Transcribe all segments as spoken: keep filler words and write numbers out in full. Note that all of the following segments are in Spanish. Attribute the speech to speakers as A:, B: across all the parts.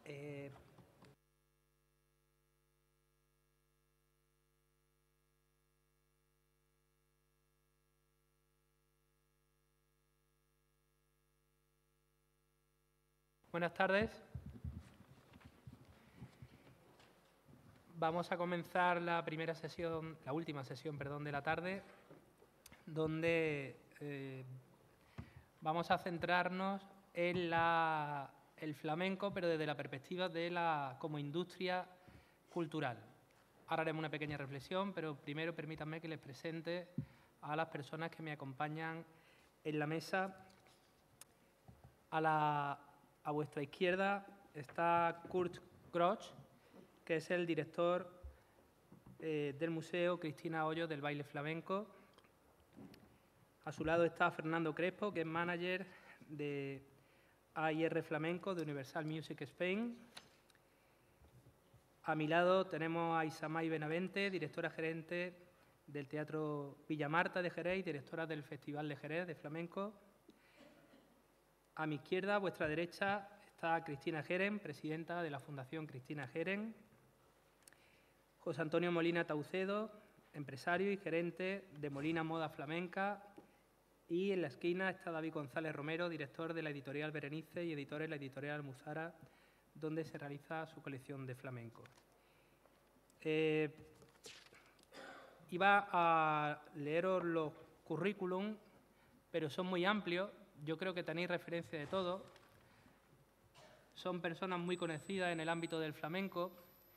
A: Eh, buenas tardes. Vamos a comenzar la primera sesión, la última sesión, perdón, de la tarde, donde eh, vamos a centrarnos en la, el flamenco, pero desde la perspectiva de la como industria cultural. Ahora haremos una pequeña reflexión, pero primero permítanme que les presente a las personas que me acompañan en la mesa. A, la, a vuestra izquierda está Kurt Grosch, que es el director eh, del Museo Cristina Hoyos del Baile Flamenco. A su lado está Fernando Crespo, que es manager de A I R Flamenco de Universal Music Spain. A mi lado tenemos a Isamay Benavente, directora gerente del Teatro Villa Marta de Jerez y directora del Festival de Jerez de Flamenco. A mi izquierda, a vuestra derecha, está Cristina Geren, presidenta de la Fundación Cristina Geren. José Antonio Molina Taucedo, empresario y gerente de Molina Moda Flamenca. Y en la esquina está David González Romero, director de la editorial Berenice y editor en la editorial Almuzara, donde se realiza su colección de flamenco. Eh, iba a leeros los currículum, pero son muy amplios. Yo creo que tenéis referencia de todo. Son personas muy conocidas en el ámbito del flamenco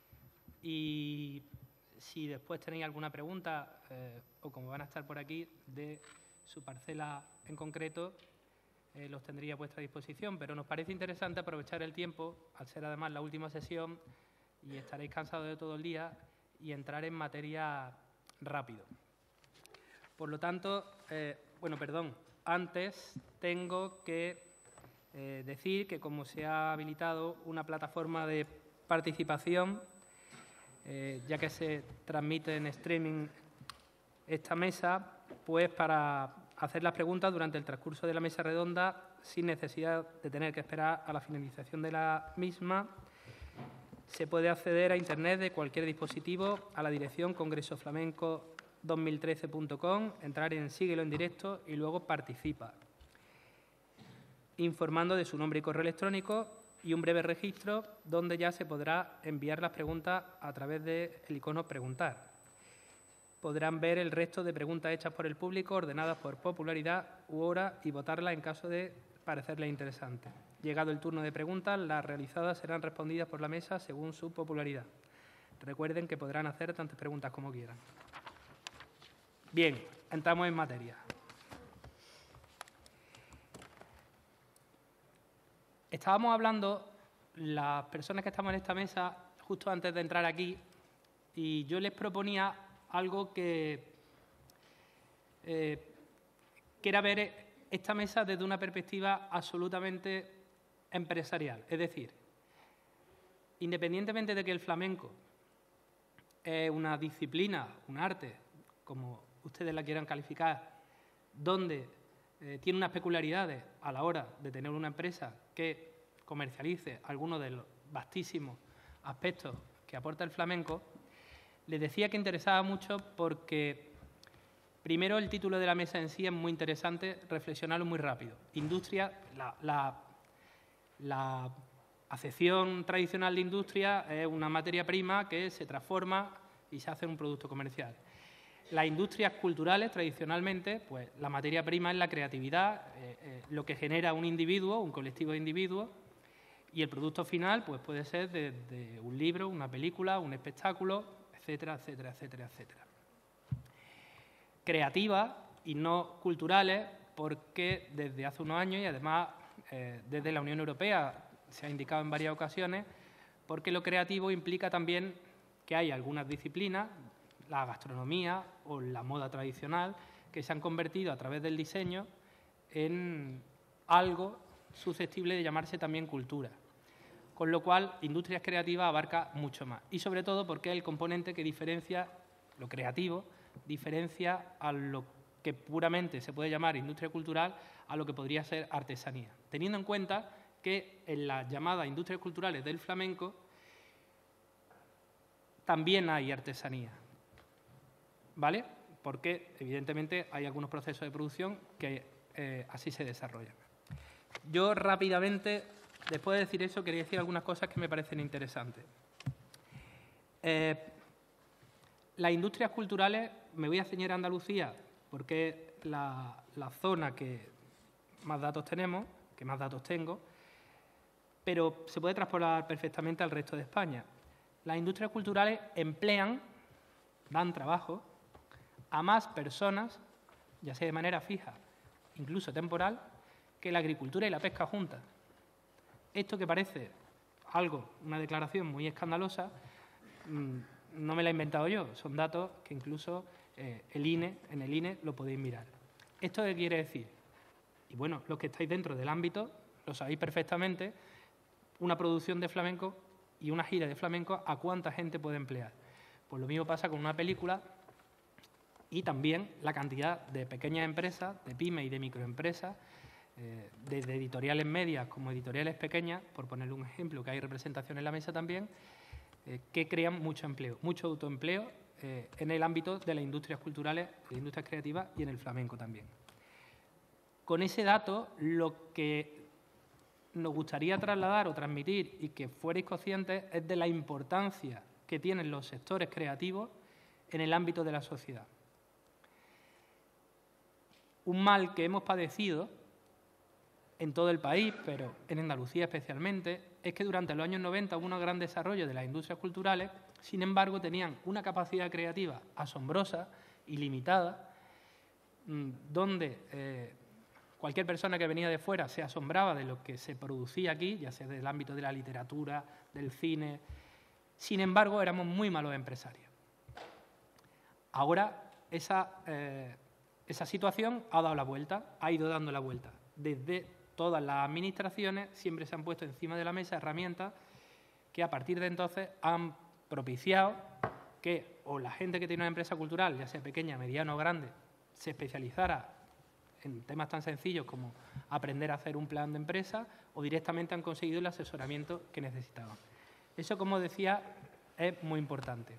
A: y si después tenéis alguna pregunta eh, o como van a estar por aquí de su parcela en concreto, eh, los tendría a vuestra disposición, pero nos parece interesante aprovechar el tiempo, al ser además la última sesión y estaréis cansados de todo el día, y entrar en materia rápido. Por lo tanto, eh, bueno, perdón, antes tengo que eh, decir que como se ha habilitado una plataforma de participación, eh, ya que se transmite en streaming esta mesa, pues para hacer las preguntas durante el transcurso de la mesa redonda, sin necesidad de tener que esperar a la finalización de la misma, se puede acceder a Internet de cualquier dispositivo a la dirección congreso flamenco dos mil trece punto com, entrar en Síguelo en directo y luego Participa, informando de su nombre y correo electrónico y un breve registro donde ya se podrá enviar las preguntas a través del icono Preguntar. Podrán ver el resto de preguntas hechas por el público, ordenadas por popularidad u hora, y votarlas en caso de parecerles interesante. Llegado el turno de preguntas, las realizadas serán respondidas por la mesa según su popularidad. Recuerden que podrán hacer tantas preguntas como quieran. Bien, entramos en materia. Estábamos hablando, las personas que estamos en esta mesa, justo antes de entrar aquí, y yo les proponía algo que, eh, que era ver esta mesa desde una perspectiva absolutamente empresarial. Es decir, independientemente de que el flamenco es una disciplina, un arte, como ustedes la quieran calificar, donde eh, tiene unas peculiaridades a la hora de tener una empresa que comercialice algunos de los vastísimos aspectos que aporta el flamenco, les decía que interesaba mucho porque, primero, el título de la mesa en sí es muy interesante, reflexionarlo muy rápido. Industria, la, la, la acepción tradicional de industria es una materia prima que se transforma y se hace en un producto comercial. Las industrias culturales, tradicionalmente, pues la materia prima es la creatividad, eh, eh, lo que genera un individuo, un colectivo de individuos, y el producto final pues puede ser de, de un libro, una película, un espectáculo, etcétera, etcétera, etcétera, etcétera. Creativas y no culturales, porque desde hace unos años, y además eh, desde la Unión Europea se ha indicado en varias ocasiones, porque lo creativo implica también que hay algunas disciplinas, la gastronomía o la moda tradicional, que se han convertido a través del diseño en algo susceptible de llamarse también cultura. Con lo cual, industrias creativas abarca mucho más. Y sobre todo porque es el componente que diferencia, lo creativo, diferencia a lo que puramente se puede llamar industria cultural a lo que podría ser artesanía. Teniendo en cuenta que en las llamadas industrias culturales del flamenco también hay artesanía, ¿vale? Porque, evidentemente, hay algunos procesos de producción que eh, así se desarrollan. Yo, rápidamente, después de decir eso, quería decir algunas cosas que me parecen interesantes. Eh, las industrias culturales, me voy a ceñir a Andalucía, porque es la, la zona que más datos tenemos, que más datos tengo, pero se puede traspolar perfectamente al resto de España. Las industrias culturales emplean, dan trabajo a más personas, ya sea de manera fija, incluso temporal, que la agricultura y la pesca juntas. Esto que parece algo, una declaración muy escandalosa, mmm, no me la he inventado yo, son datos que incluso eh, el I N E, en el I N E lo podéis mirar. ¿Esto qué quiere decir? Y bueno, los que estáis dentro del ámbito lo sabéis perfectamente, una producción de flamenco y una gira de flamenco, ¿a cuánta gente puede emplear? Pues lo mismo pasa con una película y también la cantidad de pequeñas empresas, de pymes y de microempresas, eh, desde editoriales medias como editoriales pequeñas, por ponerle un ejemplo, que hay representación en la mesa también, eh, que crean mucho empleo, mucho autoempleo eh, en el ámbito de las industrias culturales, de las industrias creativas y en el flamenco también. Con ese dato, lo que nos gustaría trasladar o transmitir y que fuerais conscientes es de la importancia que tienen los sectores creativos en el ámbito de la sociedad. Un mal que hemos padecido en todo el país, pero en Andalucía especialmente, es que durante los años noventa hubo un gran desarrollo de las industrias culturales, sin embargo tenían una capacidad creativa asombrosa, ilimitada, donde eh, cualquier persona que venía de fuera se asombraba de lo que se producía aquí, ya sea del ámbito de la literatura, del cine. Sin embargo, éramos muy malos empresarios. Ahora esa, eh, esa situación ha dado la vuelta, ha ido dando la vuelta. Desde todas las administraciones siempre se han puesto encima de la mesa herramientas que a partir de entonces han propiciado que o la gente que tiene una empresa cultural, ya sea pequeña, mediana o grande, se especializara en temas tan sencillos como aprender a hacer un plan de empresa o directamente han conseguido el asesoramiento que necesitaban. Eso, como decía, es muy importante.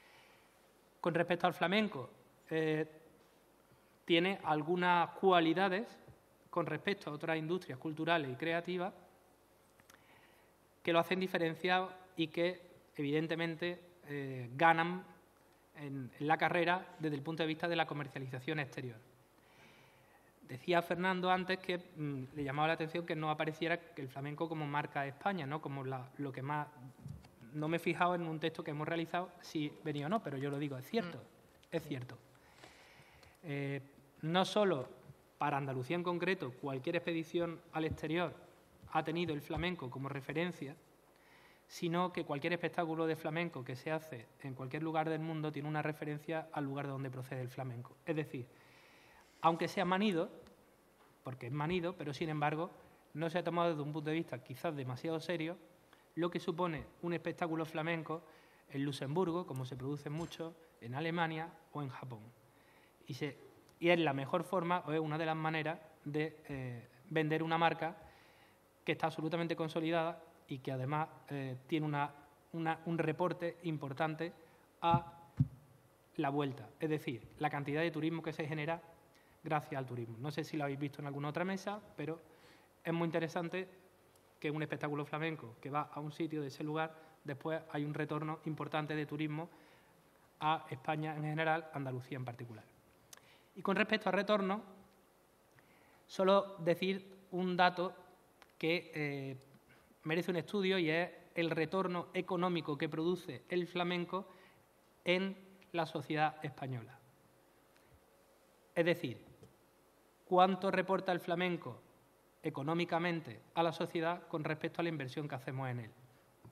A: Con respecto al flamenco, eh, tiene algunas cualidades con respecto a otras industrias culturales y creativas que lo hacen diferenciado y que, evidentemente, eh, ganan en, en la carrera desde el punto de vista de la comercialización exterior. Decía Fernando antes que mmm, le llamaba la atención que no apareciera que el flamenco como marca de España, ¿no? Como la, lo que más... No me he fijado en un texto que hemos realizado si venía o no, pero yo lo digo, es cierto, mm. es cierto. Eh, no solo para Andalucía en concreto, cualquier expedición al exterior ha tenido el flamenco como referencia, sino que cualquier espectáculo de flamenco que se hace en cualquier lugar del mundo tiene una referencia al lugar de donde procede el flamenco. Es decir, aunque sea manido, porque es manido, pero sin embargo no se ha tomado desde un punto de vista quizás demasiado serio lo que supone un espectáculo flamenco en Luxemburgo, como se produce mucho, en Alemania o en Japón. Y, se, y es la mejor forma, o es una de las maneras de eh, vender una marca que está absolutamente consolidada y que además eh, tiene una, una, un reporte importante a la vuelta. Es decir, la cantidad de turismo que se genera gracias al turismo. No sé si lo habéis visto en alguna otra mesa, pero es muy interesante que un espectáculo flamenco que va a un sitio de ese lugar, después hay un retorno importante de turismo a España en general, Andalucía en particular. Y con respecto al retorno, solo decir un dato que eh, merece un estudio y es el retorno económico que produce el flamenco en la sociedad española. Es decir, ¿cuánto reporta el flamenco económicamente a la sociedad con respecto a la inversión que hacemos en él?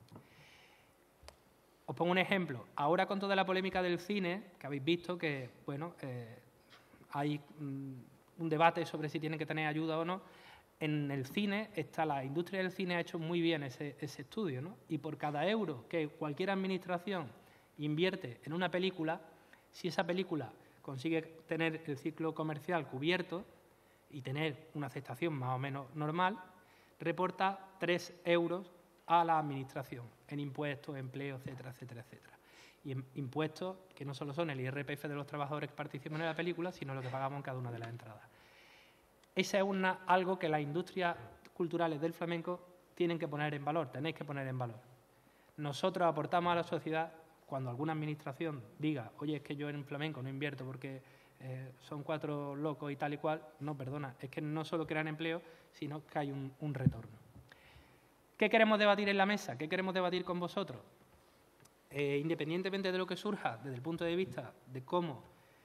A: Os pongo un ejemplo. Ahora, con toda la polémica del cine, que habéis visto que, bueno, eh, hay mm, un debate sobre si tiene que tener ayuda o no, en el cine, está la industria del cine ha hecho muy bien ese, ese estudio, ¿no? Y por cada euro que cualquier administración invierte en una película, si esa película consigue tener el ciclo comercial cubierto y tener una aceptación más o menos normal, reporta tres euros a la Administración en impuestos, empleo, etcétera, etcétera, etcétera. Y en impuestos que no solo son el I R P F de los trabajadores que participan en la película, sino lo que pagamos en cada una de las entradas. Esa es una, algo que las industrias culturales del flamenco tienen que poner en valor, tenéis que poner en valor. Nosotros aportamos a la sociedad cuando alguna administración diga, oye, es que yo en flamenco no invierto porque eh, son cuatro locos y tal y cual. No, perdona, es que no solo crean empleo, sino que hay un, un retorno. ¿Qué queremos debatir en la mesa? ¿Qué queremos debatir con vosotros? Eh, independientemente de lo que surja, desde el punto de vista de cómo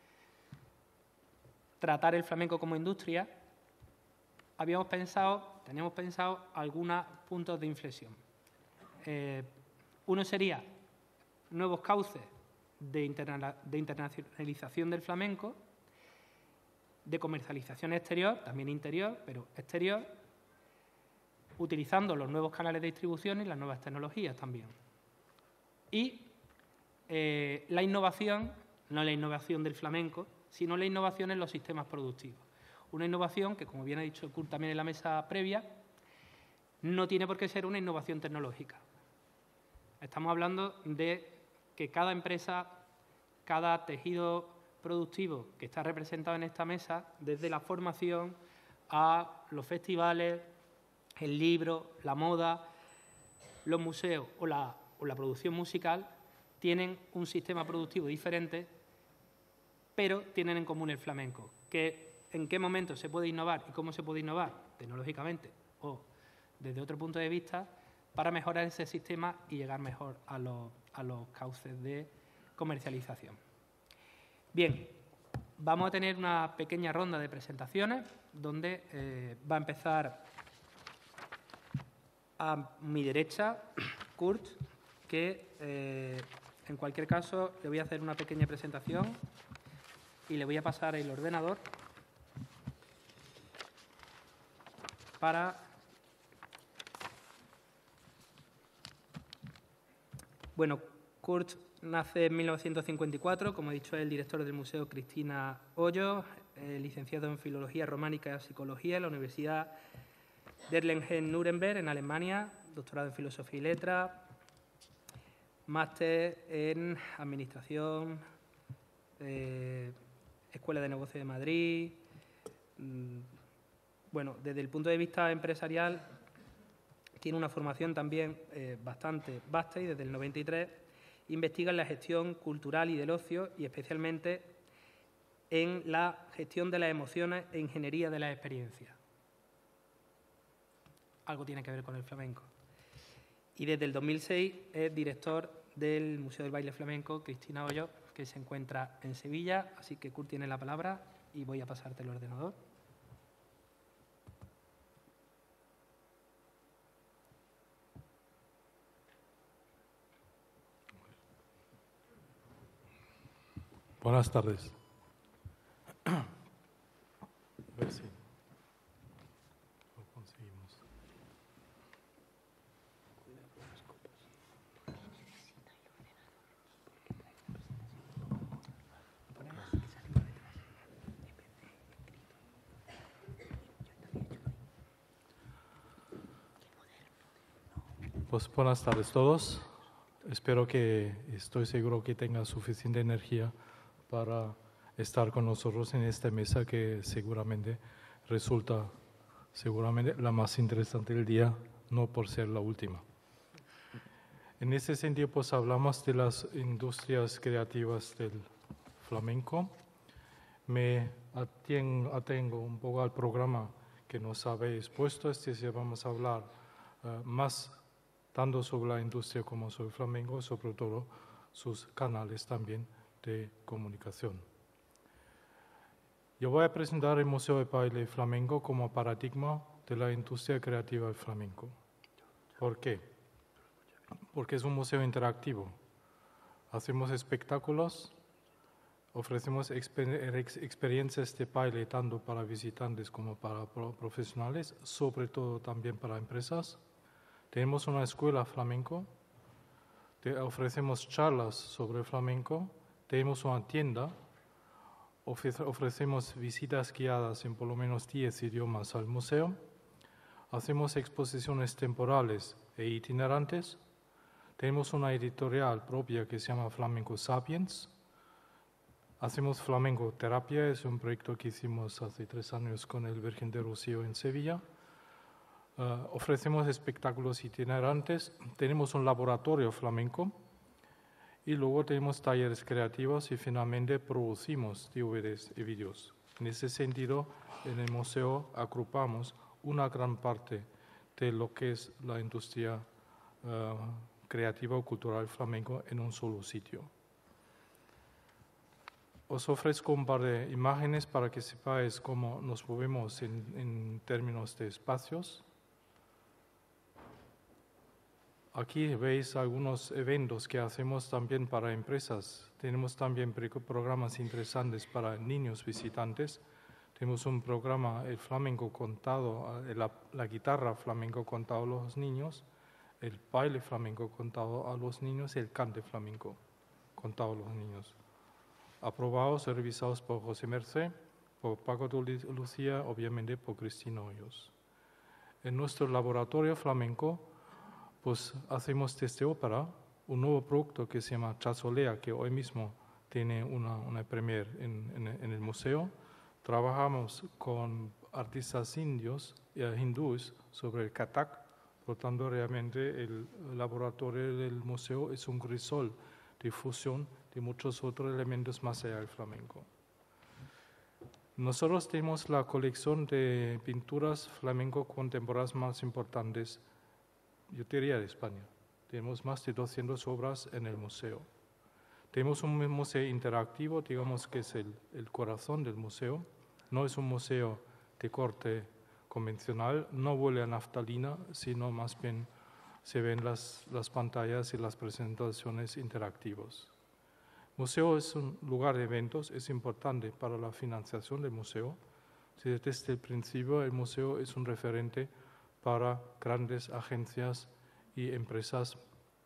A: tratar el flamenco como industria, habíamos pensado, tenemos pensado algunos puntos de inflexión. Eh, uno sería nuevos cauces de, interna de internacionalización del flamenco, de comercialización exterior, también interior, pero exterior, utilizando los nuevos canales de distribución y las nuevas tecnologías también. Y eh, la innovación, no la innovación del flamenco, sino la innovación en los sistemas productivos. Una innovación que, como bien ha dicho Kurt también en la mesa previa, no tiene por qué ser una innovación tecnológica. Estamos hablando de que cada empresa, cada tejido productivo que está representado en esta mesa, desde la formación a los festivales, el libro, la moda, los museos o la, o la producción musical, tienen un sistema productivo diferente, pero tienen en común el flamenco. Que ¿En qué momento se puede innovar y cómo se puede innovar? Tecnológicamente o desde otro punto de vista, para mejorar ese sistema y llegar mejor a los, a los cauces de comercialización. Bien, vamos a tener una pequeña ronda de presentaciones donde eh, va a empezar a mi derecha Kurt, que eh, en cualquier caso le voy a hacer una pequeña presentación y le voy a pasar el ordenador para... Bueno, Kurt nace en mil novecientos cincuenta y cuatro, como he dicho, es el director del Museo Cristina Hoyos, eh, licenciado en Filología Románica y Psicología en la Universidad de Erlangen-Nuremberg, en Alemania, doctorado en Filosofía y Letras, máster en Administración, eh, Escuela de Negocios de Madrid. Bueno, desde el punto de vista empresarial, tiene una formación también eh, bastante vasta y desde el noventa y tres investiga en la gestión cultural y del ocio y especialmente en la gestión de las emociones e ingeniería de las experiencias. Algo tiene que ver con el flamenco. Y desde el dos mil seis es director del Museo del Baile Flamenco Cristina Hoyos, que se encuentra en Sevilla. Así que Kurt tiene la palabra y voy a pasarte el ordenador.
B: Buenas tardes. A ver si lo conseguimos. Pues buenas tardes a todos. Espero que, estoy seguro que tengan suficiente energía para estar con nosotros en esta mesa que seguramente resulta seguramente la más interesante del día, no por ser la última. En ese sentido, pues hablamos de las industrias creativas del flamenco. Me atengo un poco al programa que nos habéis puesto, es decir, vamos a hablar uh, más tanto sobre la industria como sobre el flamenco, sobre todo sus canales también de comunicación. Yo voy a presentar el Museo de Baile Flamenco como paradigma de la industria creativa del flamenco. ¿Por qué? Porque es un museo interactivo. Hacemos espectáculos, ofrecemos exper experiencias de baile tanto para visitantes como para profesionales, sobre todo también para empresas. Tenemos una escuela flamenco, te ofrecemos charlas sobre flamenco, tenemos una tienda, ofrecemos visitas guiadas en por lo menos diez idiomas al museo, Hacemos exposiciones temporales e itinerantes. Tenemos una editorial propia que se llama Flamenco Sapiens. Hacemos flamenco terapia, es un proyecto que hicimos hace tres años con el Virgen de Rocío en Sevilla. Uh, ofrecemos espectáculos itinerantes, tenemos un laboratorio flamenco y luego tenemos talleres creativos y finalmente producimos D V Ds y vídeos. En ese sentido, en el museo agrupamos una gran parte de lo que es la industria uh, creativa o cultural flamenco en un solo sitio. Os ofrezco un par de imágenes para que sepáis cómo nos movemos en, en términos de espacios. Aquí veis algunos eventos que hacemos también para empresas. Tenemos también programas interesantes para niños visitantes. Tenemos un programa, el flamenco contado, la, la guitarra flamenco contado a los niños, el baile flamenco contado a los niños y el cante flamenco contado a los niños. Aprobados y revisados por José Mercé, por Paco de Lucía, obviamente por Cristina Hoyos. En nuestro laboratorio flamenco, pues hacemos desde ópera un nuevo producto que se llama Chazolea, que hoy mismo tiene una, una premier en, en, en el museo. Trabajamos con artistas indios y hindúes sobre el Kathak, por lo tanto realmente el laboratorio del museo es un crisol de fusión de muchos otros elementos más allá del flamenco. Nosotros tenemos la colección de pinturas flamenco contemporáneas más importantes, yo diría, de España. Tenemos más de doscientas obras en el museo. Tenemos un museo interactivo, digamos que es el, el corazón del museo. No es un museo de corte convencional, no huele a naftalina, sino más bien se ven las, las pantallas y las presentaciones interactivas. El museo es un lugar de eventos, es importante para la financiación del museo. Desde el principio el museo es un referente para grandes agencias y empresas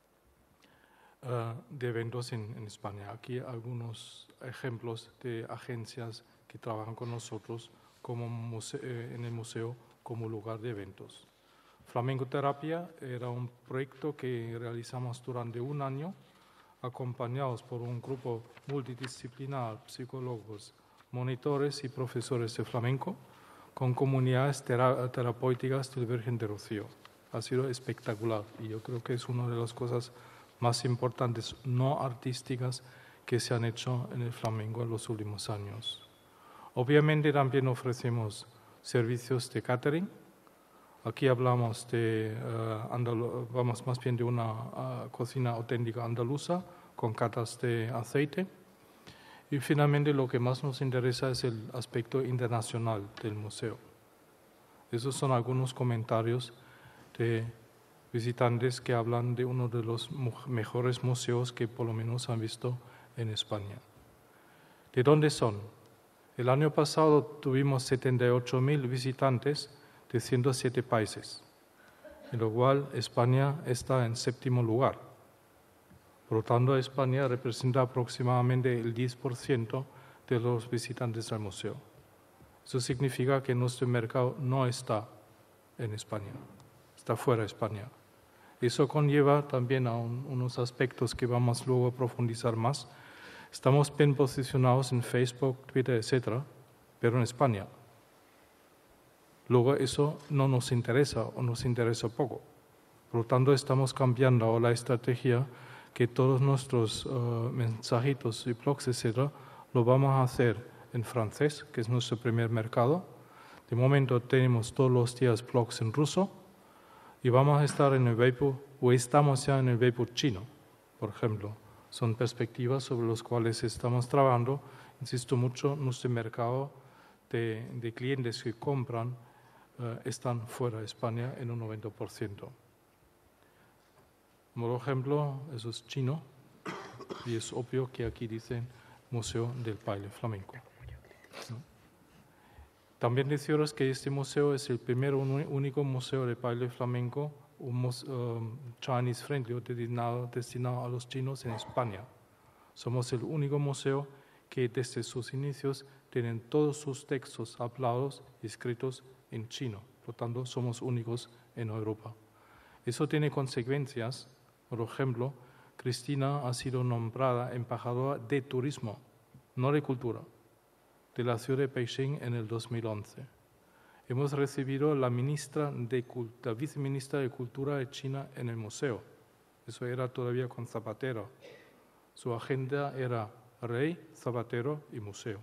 B: uh, de eventos en, en España. Aquí algunos ejemplos de agencias que trabajan con nosotros como museo, eh, en el museo como lugar de eventos. Flamenco Terapia era un proyecto que realizamos durante un año, acompañados por un grupo multidisciplinar, psicólogos, monitores y profesores de flamenco, con comunidades tera terapéuticas del Virgen de Rocío. Ha sido espectacular y yo creo que es una de las cosas más importantes no artísticas que se han hecho en el flamenco en los últimos años. Obviamente también ofrecemos servicios de catering. Aquí hablamos de, uh, vamos más bien de una uh, cocina auténtica andaluza con catas de aceite. Y finalmente lo que más nos interesa es el aspecto internacional del museo. Esos son algunos comentarios de visitantes que hablan de uno de los mejores museos que por lo menos han visto en España. ¿De dónde son? El año pasado tuvimos setenta y ocho mil visitantes de ciento siete países, en lo cual España está en séptimo lugar. Por lo tanto, España representa aproximadamente el diez por ciento de los visitantes al museo. Eso significa que nuestro mercado no está en España, está fuera de España. Eso conlleva también a un, unos aspectos que vamos luego a profundizar más. Estamos bien posicionados en Facebook, Twitter, etcétera, pero en España. Luego eso no nos interesa o nos interesa poco. Por lo tanto, estamos cambiando la estrategia que todos nuestros uh, mensajitos y blogs, etcétera, lo vamos a hacer en francés, que es nuestro primer mercado. De momento tenemos todos los días blogs en ruso y vamos a estar en el Weibo, o estamos ya en el Weibo chino, por ejemplo. Son perspectivas sobre las cuales estamos trabajando. Insisto mucho, nuestro mercado de, de clientes que compran uh, están fuera de España en un noventa por ciento. Por ejemplo, eso es chino y es obvio que aquí dicen Museo del Baile Flamenco, ¿no? También deciros que este museo es el primer un, único museo de baile flamenco, un um, Chinese friendly, destinado, destinado a los chinos en España. Somos el único museo que desde sus inicios tienen todos sus textos hablados y escritos en chino, Por tanto, somos únicos en Europa. Eso tiene consecuencias. Por ejemplo, Cristina ha sido nombrada embajadora de turismo, no de cultura, de la ciudad de Beijing en el dos mil once. Hemos recibido la, ministra de, la viceministra de Cultura de China en el museo. Eso era todavía con Zapatero. Su agenda era rey, Zapatero y museo.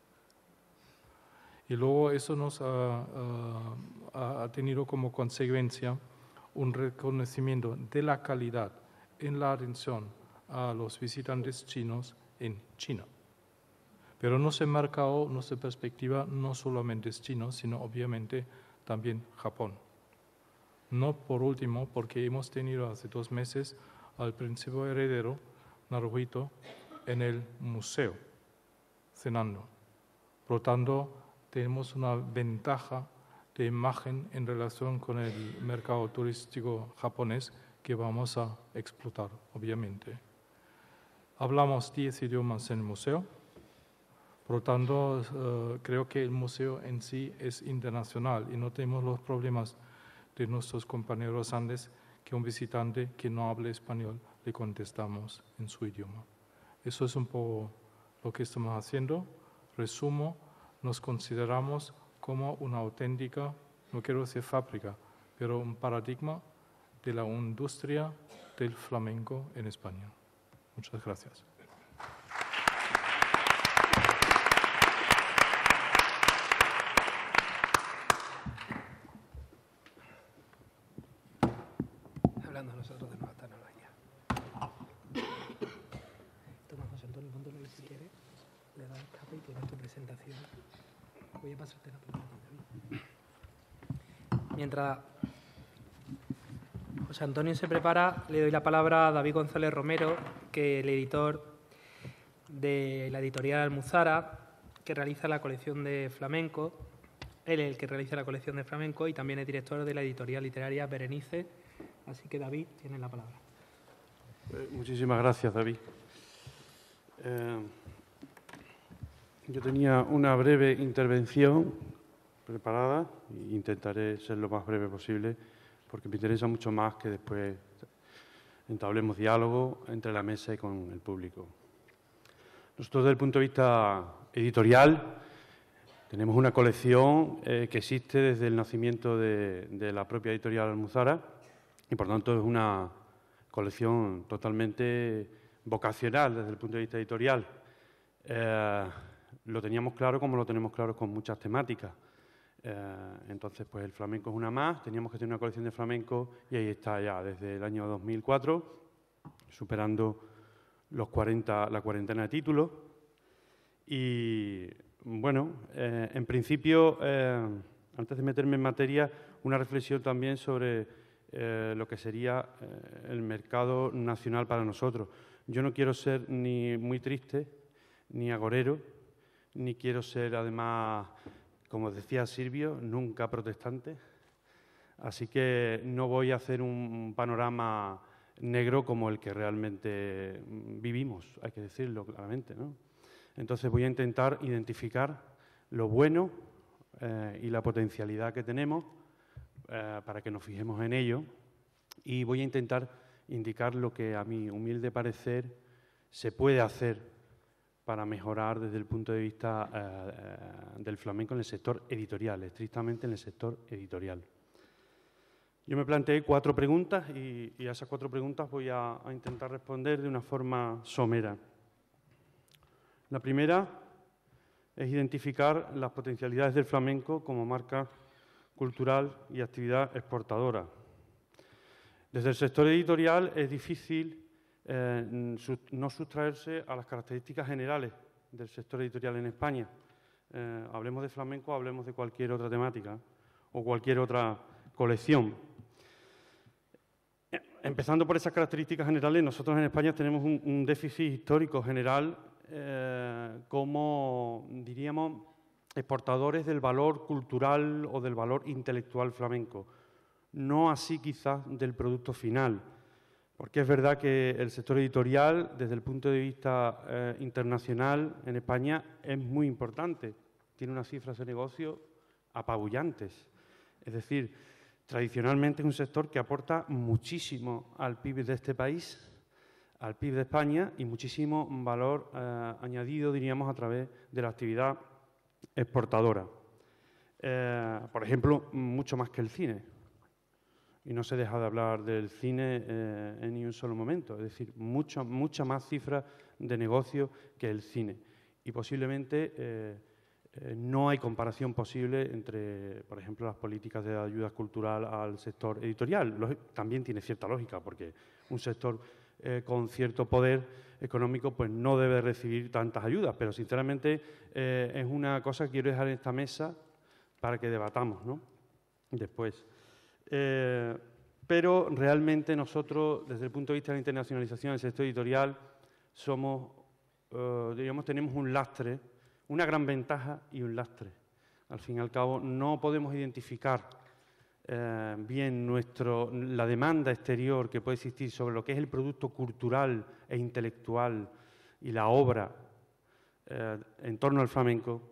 B: Y luego eso nos ha, ha, ha tenido como consecuencia un reconocimiento de la calidad en la atención a los visitantes chinos en China. Pero no se marca nuestra perspectiva no solamente es China, sino obviamente también Japón. No por último, porque hemos tenido hace dos meses al príncipe heredero Naruhito en el museo, cenando. Por lo tanto, tenemos una ventaja de imagen en relación con el mercado turístico japonés que vamos a explotar, obviamente. Hablamos diez idiomas en el museo. Por lo tanto, uh, creo que el museo en sí es internacional y no tenemos los problemas de nuestros compañeros andes que un visitante que no hable español le contestamos en su idioma. Eso es un poco lo que estamos haciendo. Resumo, nos consideramos como una auténtica, no quiero decir fábrica, pero un paradigma de la industria del flamenco en España. Muchas gracias.
A: Hablando nosotros de nuestra tecnología. Toma, José Antonio, póntelo ahí si quieres. Le das escape y tienes tu presentación. Voy a pasarte la palabra. Mientras José Antonio se prepara, le doy la palabra a David González Romero, que es el editor de la editorial Almuzara, que realiza la colección de flamenco. Él es el que realiza la colección de flamenco y también es director de la editorial literaria Berenice. Así que, David, tienes la palabra.
C: Eh, muchísimas gracias, David. Eh, yo tenía una breve intervención preparada e intentaré ser lo más breve posible porque me interesa mucho más que después entablemos diálogo entre la mesa y con el público. Nosotros, desde el punto de vista editorial, tenemos una colección eh, que existe desde el nacimiento de, de la propia editorial Almuzara y, por tanto, es una colección totalmente vocacional desde el punto de vista editorial. Eh, lo teníamos claro como lo tenemos claro con muchas temáticas. Eh, entonces, pues el flamenco es una más, teníamos que tener una colección de flamenco y ahí está ya desde el año dos mil cuatro, superando los cuarenta, la cuarentena de títulos. Y, bueno, eh, en principio, eh, antes de meterme en materia, una reflexión también sobre eh, lo que sería eh, el mercado nacional para nosotros. Yo no quiero ser ni muy triste, ni agorero, ni quiero ser, además, como decía Silvio, nunca protestante. Así que no voy a hacer un panorama negro como el que realmente vivimos, hay que decirlo claramente, ¿no? Entonces voy a intentar identificar lo bueno eh, y la potencialidad que tenemos eh, para que nos fijemos en ello y voy a intentar indicar lo que a mi humilde parecer se puede hacer para mejorar desde el punto de vista eh, del flamenco en el sector editorial, estrictamente en el sector editorial. Yo me planteé cuatro preguntas y, y a esas cuatro preguntas voy a, a intentar responder de una forma somera. La primera es identificar las potencialidades del flamenco como marca cultural y actividad exportadora. Desde el sector editorial es difícil Eh, no sustraerse a las características generales del sector editorial en España. Eh, hablemos de flamenco, hablemos de cualquier otra temática o cualquier otra colección. Empezando por esas características generales, nosotros en España tenemos un, un déficit histórico general eh, como, diríamos, exportadores del valor cultural o del valor intelectual flamenco. No así quizás del producto final. Porque es verdad que el sector editorial, desde el punto de vista eh, internacional en España, es muy importante. Tiene unas cifras de negocio apabullantes. Es decir, tradicionalmente es un sector que aporta muchísimo al P I B de este país, al P I B de España, y muchísimo valor eh, añadido, diríamos, a través de la actividad exportadora. Eh, por ejemplo, mucho más que el cine. Y no se deja de hablar del cine eh, en ni un solo momento. Es decir, mucha, mucha más cifra de negocio que el cine. Y posiblemente eh, eh, no hay comparación posible entre, por ejemplo, las políticas de ayuda cultural al sector editorial. Lo, también tiene cierta lógica, porque un sector eh, con cierto poder económico pues no debe recibir tantas ayudas. Pero, sinceramente, eh, es una cosa que quiero dejar en esta mesa para que debatamos, ¿no? Después. Eh, pero realmente nosotros, desde el punto de vista de la internacionalización del sector editorial, somos, eh, diríamos, tenemos un lastre, una gran ventaja y un lastre. Al fin y al cabo, no podemos identificar eh, bien nuestro, la demanda exterior que puede existir sobre lo que es el producto cultural e intelectual y la obra eh, en torno al flamenco,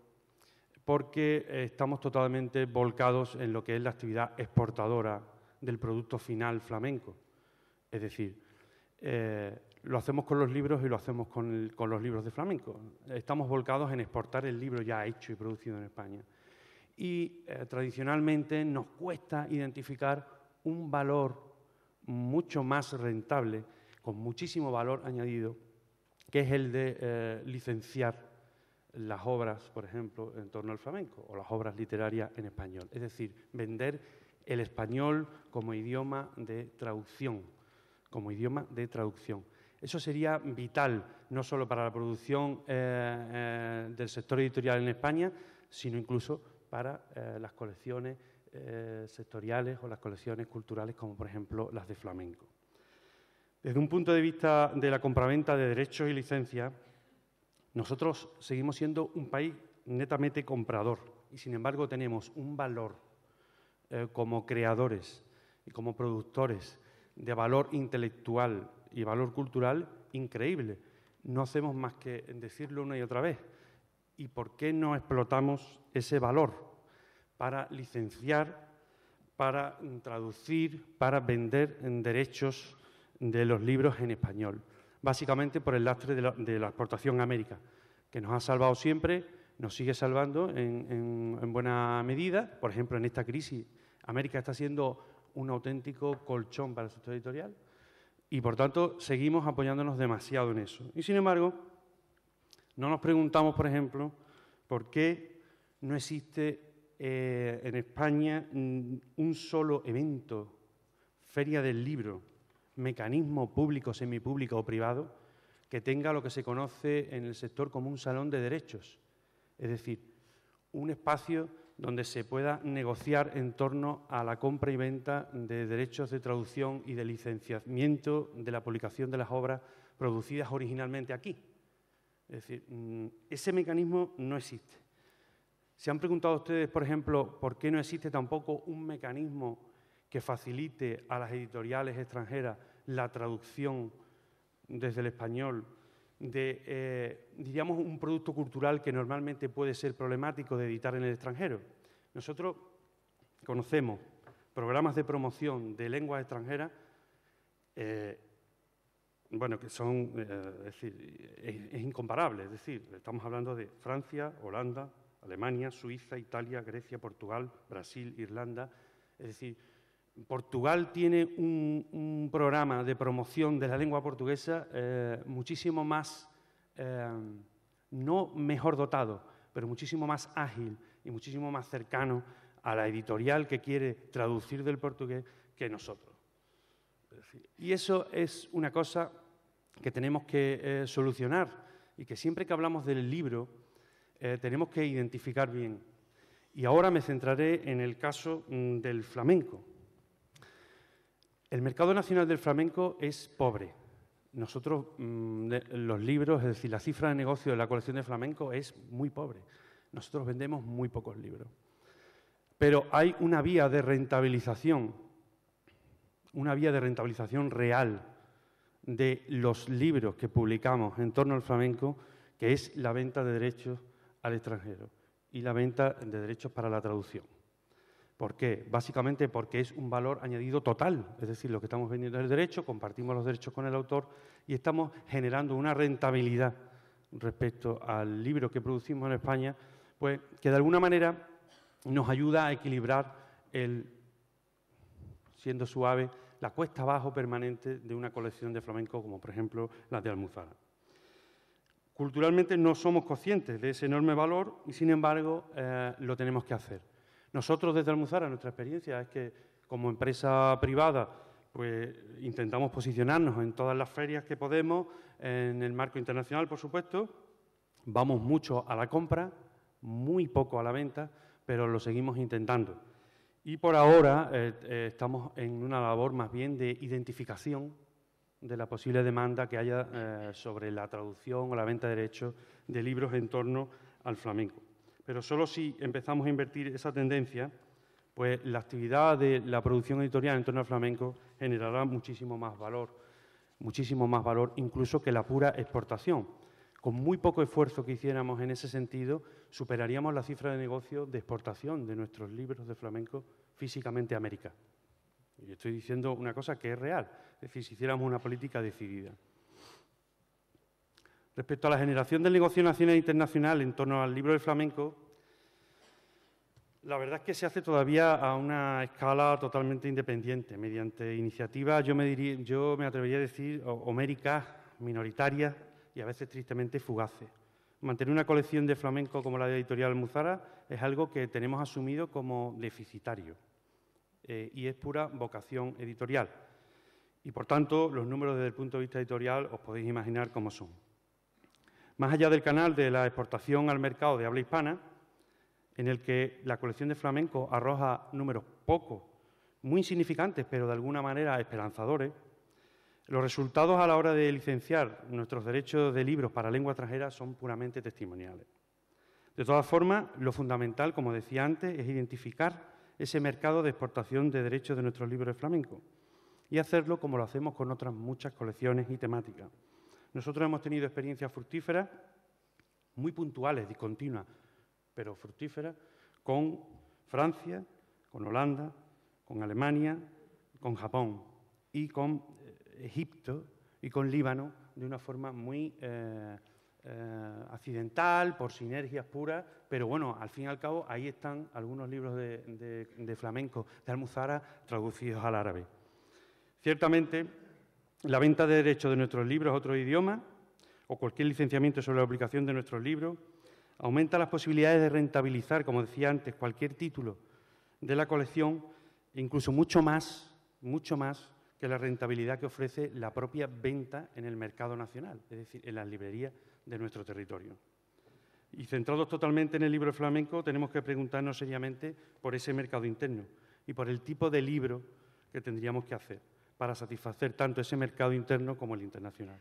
C: porque estamos totalmente volcados en lo que es la actividad exportadora del producto final flamenco. Es decir, eh, lo hacemos con los libros y lo hacemos con, el, con los libros de flamenco. Estamos volcados en exportar el libro ya hecho y producido en España. Y eh, tradicionalmente nos cuesta identificar un valor mucho más rentable, con muchísimo valor añadido, que es el de eh, licenciar las obras, por ejemplo, en torno al flamenco, o las obras literarias en español. Es decir, vender el español como idioma de traducción, como idioma de traducción. Eso sería vital, no solo para la producción eh, eh, del sector editorial en España, sino incluso para eh, las colecciones eh, sectoriales o las colecciones culturales, como por ejemplo las de flamenco. Desde un punto de vista de la compraventa de derechos y licencias, nosotros seguimos siendo un país netamente comprador y, sin embargo, tenemos un valor eh, como creadores y como productores de valor intelectual y valor cultural increíble. No hacemos más que decirlo una y otra vez. ¿Y por qué no explotamos ese valor para licenciar, para traducir, para vender en derechos de los libros en español? Básicamente por el lastre de la, de la exportación a América, que nos ha salvado siempre, nos sigue salvando en, en, en buena medida. Por ejemplo, en esta crisis, América está siendo un auténtico colchón para el sector editorial y, por tanto, seguimos apoyándonos demasiado en eso. Y, sin embargo, no nos preguntamos, por ejemplo, por qué no existe eh, en España un solo evento, feria del libro, mecanismo público, semipúblico o privado, que tenga lo que se conoce en el sector como un salón de derechos. Es decir, un espacio donde se pueda negociar en torno a la compra y venta de derechos de traducción y de licenciamiento de la publicación de las obras producidas originalmente aquí. Es decir, ese mecanismo no existe. ¿Se han preguntado ustedes, por ejemplo, por qué no existe tampoco un mecanismo que facilite a las editoriales extranjeras la traducción desde el español de, eh, diríamos, un producto cultural que normalmente puede ser problemático de editar en el extranjero? Nosotros conocemos programas de promoción de lenguas extranjeras, eh, bueno, que son, eh, es decir, es, es incomparable. Es decir, estamos hablando de Francia, Holanda, Alemania, Suiza, Italia, Grecia, Portugal, Brasil, Irlanda. Es decir, Portugal tiene un, un programa de promoción de la lengua portuguesa eh, muchísimo más, eh, no mejor dotado, pero muchísimo más ágil y muchísimo más cercano a la editorial que quiere traducir del portugués que nosotros. Es decir, y eso es una cosa que tenemos que eh, solucionar y que siempre que hablamos del libro eh, tenemos que identificar bien. Y ahora me centraré en el caso mm, del flamenco. El mercado nacional del flamenco es pobre. Nosotros, mmm, los libros, es decir, la cifra de negocio de la colección de flamenco es muy pobre. Nosotros vendemos muy pocos libros. Pero hay una vía de rentabilización, una vía de rentabilización real de los libros que publicamos en torno al flamenco, que es la venta de derechos al extranjero y la venta de derechos para la traducción. ¿Por qué? Básicamente porque es un valor añadido total, es decir, lo que estamos vendiendo es el derecho, compartimos los derechos con el autor y estamos generando una rentabilidad respecto al libro que producimos en España, pues que de alguna manera nos ayuda a equilibrar el, siendo suave, la cuesta abajo permanente de una colección de flamenco como, por ejemplo, la de Almuzara. Culturalmente no somos conscientes de ese enorme valor y, sin embargo, eh, lo tenemos que hacer. Nosotros, desde Almuzara, nuestra experiencia es que, como empresa privada, pues intentamos posicionarnos en todas las ferias que podemos, en el marco internacional, por supuesto. Vamos mucho a la compra, muy poco a la venta, pero lo seguimos intentando. Y por ahora eh, eh, estamos en una labor más bien de identificación de la posible demanda que haya eh, sobre la traducción o la venta de derechos de libros en torno al flamenco. Pero solo si empezamos a invertir esa tendencia, pues la actividad de la producción editorial en torno al flamenco generará muchísimo más valor, muchísimo más valor incluso que la pura exportación. Con muy poco esfuerzo que hiciéramos en ese sentido, superaríamos la cifra de negocio de exportación de nuestros libros de flamenco físicamente a América. Y estoy diciendo una cosa que es real, es decir, si hiciéramos una política decidida. Respecto a la generación del negocio nacional e internacional en torno al libro del flamenco, la verdad es que se hace todavía a una escala totalmente independiente, mediante iniciativas, yo me, diría, yo me atrevería a decir, homéricas, minoritarias y a veces tristemente fugaces. Mantener una colección de flamenco como la de Editorial Almuzara es algo que tenemos asumido como deficitario eh, y es pura vocación editorial. Y, por tanto, los números desde el punto de vista editorial os podéis imaginar cómo son. Más allá del canal de la exportación al mercado de habla hispana, en el que la colección de flamenco arroja números pocos, muy insignificantes, pero de alguna manera esperanzadores, los resultados a la hora de licenciar nuestros derechos de libros para lengua extranjera son puramente testimoniales. De todas formas, lo fundamental, como decía antes, es identificar ese mercado de exportación de derechos de nuestros libros de flamenco y hacerlo como lo hacemos con otras muchas colecciones y temáticas. Nosotros hemos tenido experiencias fructíferas, muy puntuales y continuas, pero fructíferas, con Francia, con Holanda, con Alemania, con Japón y con Egipto y con Líbano de una forma muy eh, eh, accidental, por sinergias puras, pero bueno, al fin y al cabo ahí están algunos libros de, de, de flamenco de Almuzara traducidos al árabe. Ciertamente, la venta de derechos de nuestros libros a otro idioma o cualquier licenciamiento sobre la publicación de nuestros libros aumenta las posibilidades de rentabilizar, como decía antes, cualquier título de la colección, e incluso mucho más, mucho más que la rentabilidad que ofrece la propia venta en el mercado nacional, es decir, en las librerías de nuestro territorio. Y centrados totalmente en el libro flamenco, tenemos que preguntarnos seriamente por ese mercado interno y por el tipo de libro que tendríamos que hacer para satisfacer tanto ese mercado interno como el internacional.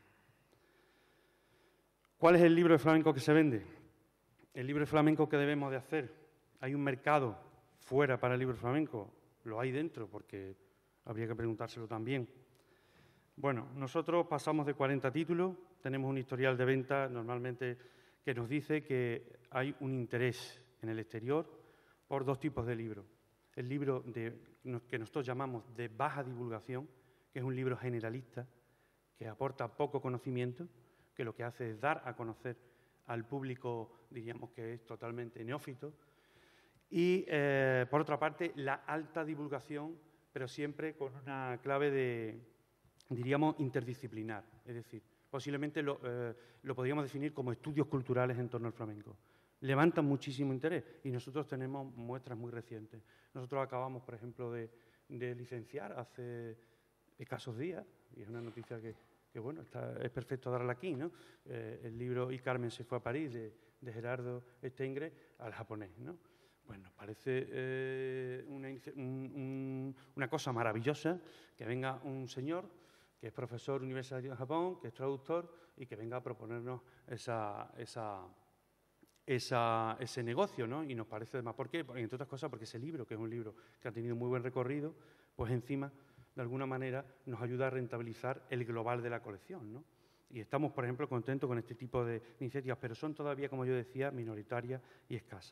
C: ¿Cuál es el libro de flamenco que se vende? El libro de flamenco que debemos de hacer. ¿Hay un mercado fuera para el libro de flamenco? Lo hay dentro, porque habría que preguntárselo también. Bueno, nosotros pasamos de cuarenta títulos, tenemos un historial de venta normalmente que nos dice que hay un interés en el exterior por dos tipos de libros. El libro de, que nosotros llamamos de baja divulgación, que es un libro generalista, que aporta poco conocimiento, que lo que hace es dar a conocer al público, diríamos que es totalmente neófito, y, eh, por otra parte, la alta divulgación, pero siempre con una clave de, diríamos, interdisciplinar. Es decir, posiblemente lo, eh, lo podríamos definir como estudios culturales en torno al flamenco. Levantan muchísimo interés y nosotros tenemos muestras muy recientes. Nosotros acabamos, por ejemplo, de, de licenciar hace escasos días, y es una noticia que, que bueno, está, es perfecto darla aquí, ¿no? Eh, el libro Y Carmen se fue a París, de, de Gerardo Steingre, al japonés, ¿no? Bueno, nos parece eh, una, un, un, una cosa maravillosa que venga un señor que es profesor universitario en Japón, que es traductor y que venga a proponernos esa, esa, esa, ese negocio, ¿no? Y nos parece además, ¿por qué? Entre otras cosas porque ese libro, que es un libro que ha tenido muy buen recorrido, pues encima, de alguna manera, nos ayuda a rentabilizar el global de la colección, ¿no? Y estamos, por ejemplo, contentos con este tipo de iniciativas, pero son todavía, como yo decía, minoritarias y escasas.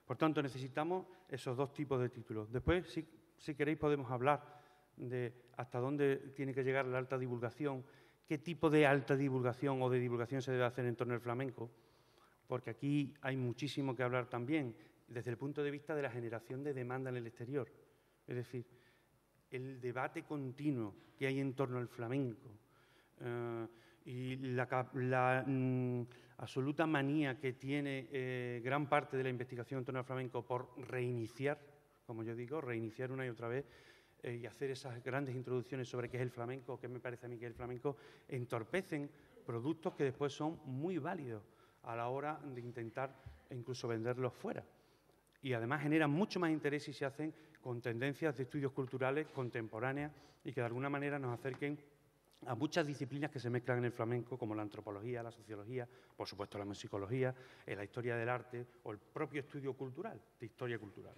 C: Por tanto, necesitamos esos dos tipos de títulos. Después, si, si queréis, podemos hablar de hasta dónde tiene que llegar la alta divulgación, qué tipo de alta divulgación o de divulgación se debe hacer en torno al flamenco, porque aquí hay muchísimo que hablar también desde el punto de vista de la generación de demanda en el exterior. Es decir, el debate continuo que hay en torno al flamenco eh, y la, la mm, absoluta manía que tiene eh, gran parte de la investigación en torno al flamenco por reiniciar, como yo digo, reiniciar una y otra vez, Eh, y hacer esas grandes introducciones sobre qué es el flamenco, qué me parece a mí que es el flamenco, entorpecen productos que después son muy válidos a la hora de intentar incluso venderlos fuera. Y además generan mucho más interés si se hacen con tendencias de estudios culturales contemporáneas y que de alguna manera nos acerquen a muchas disciplinas que se mezclan en el flamenco, como la antropología, la sociología, por supuesto la musicología, eh, la historia del arte o el propio estudio cultural, de historia cultural.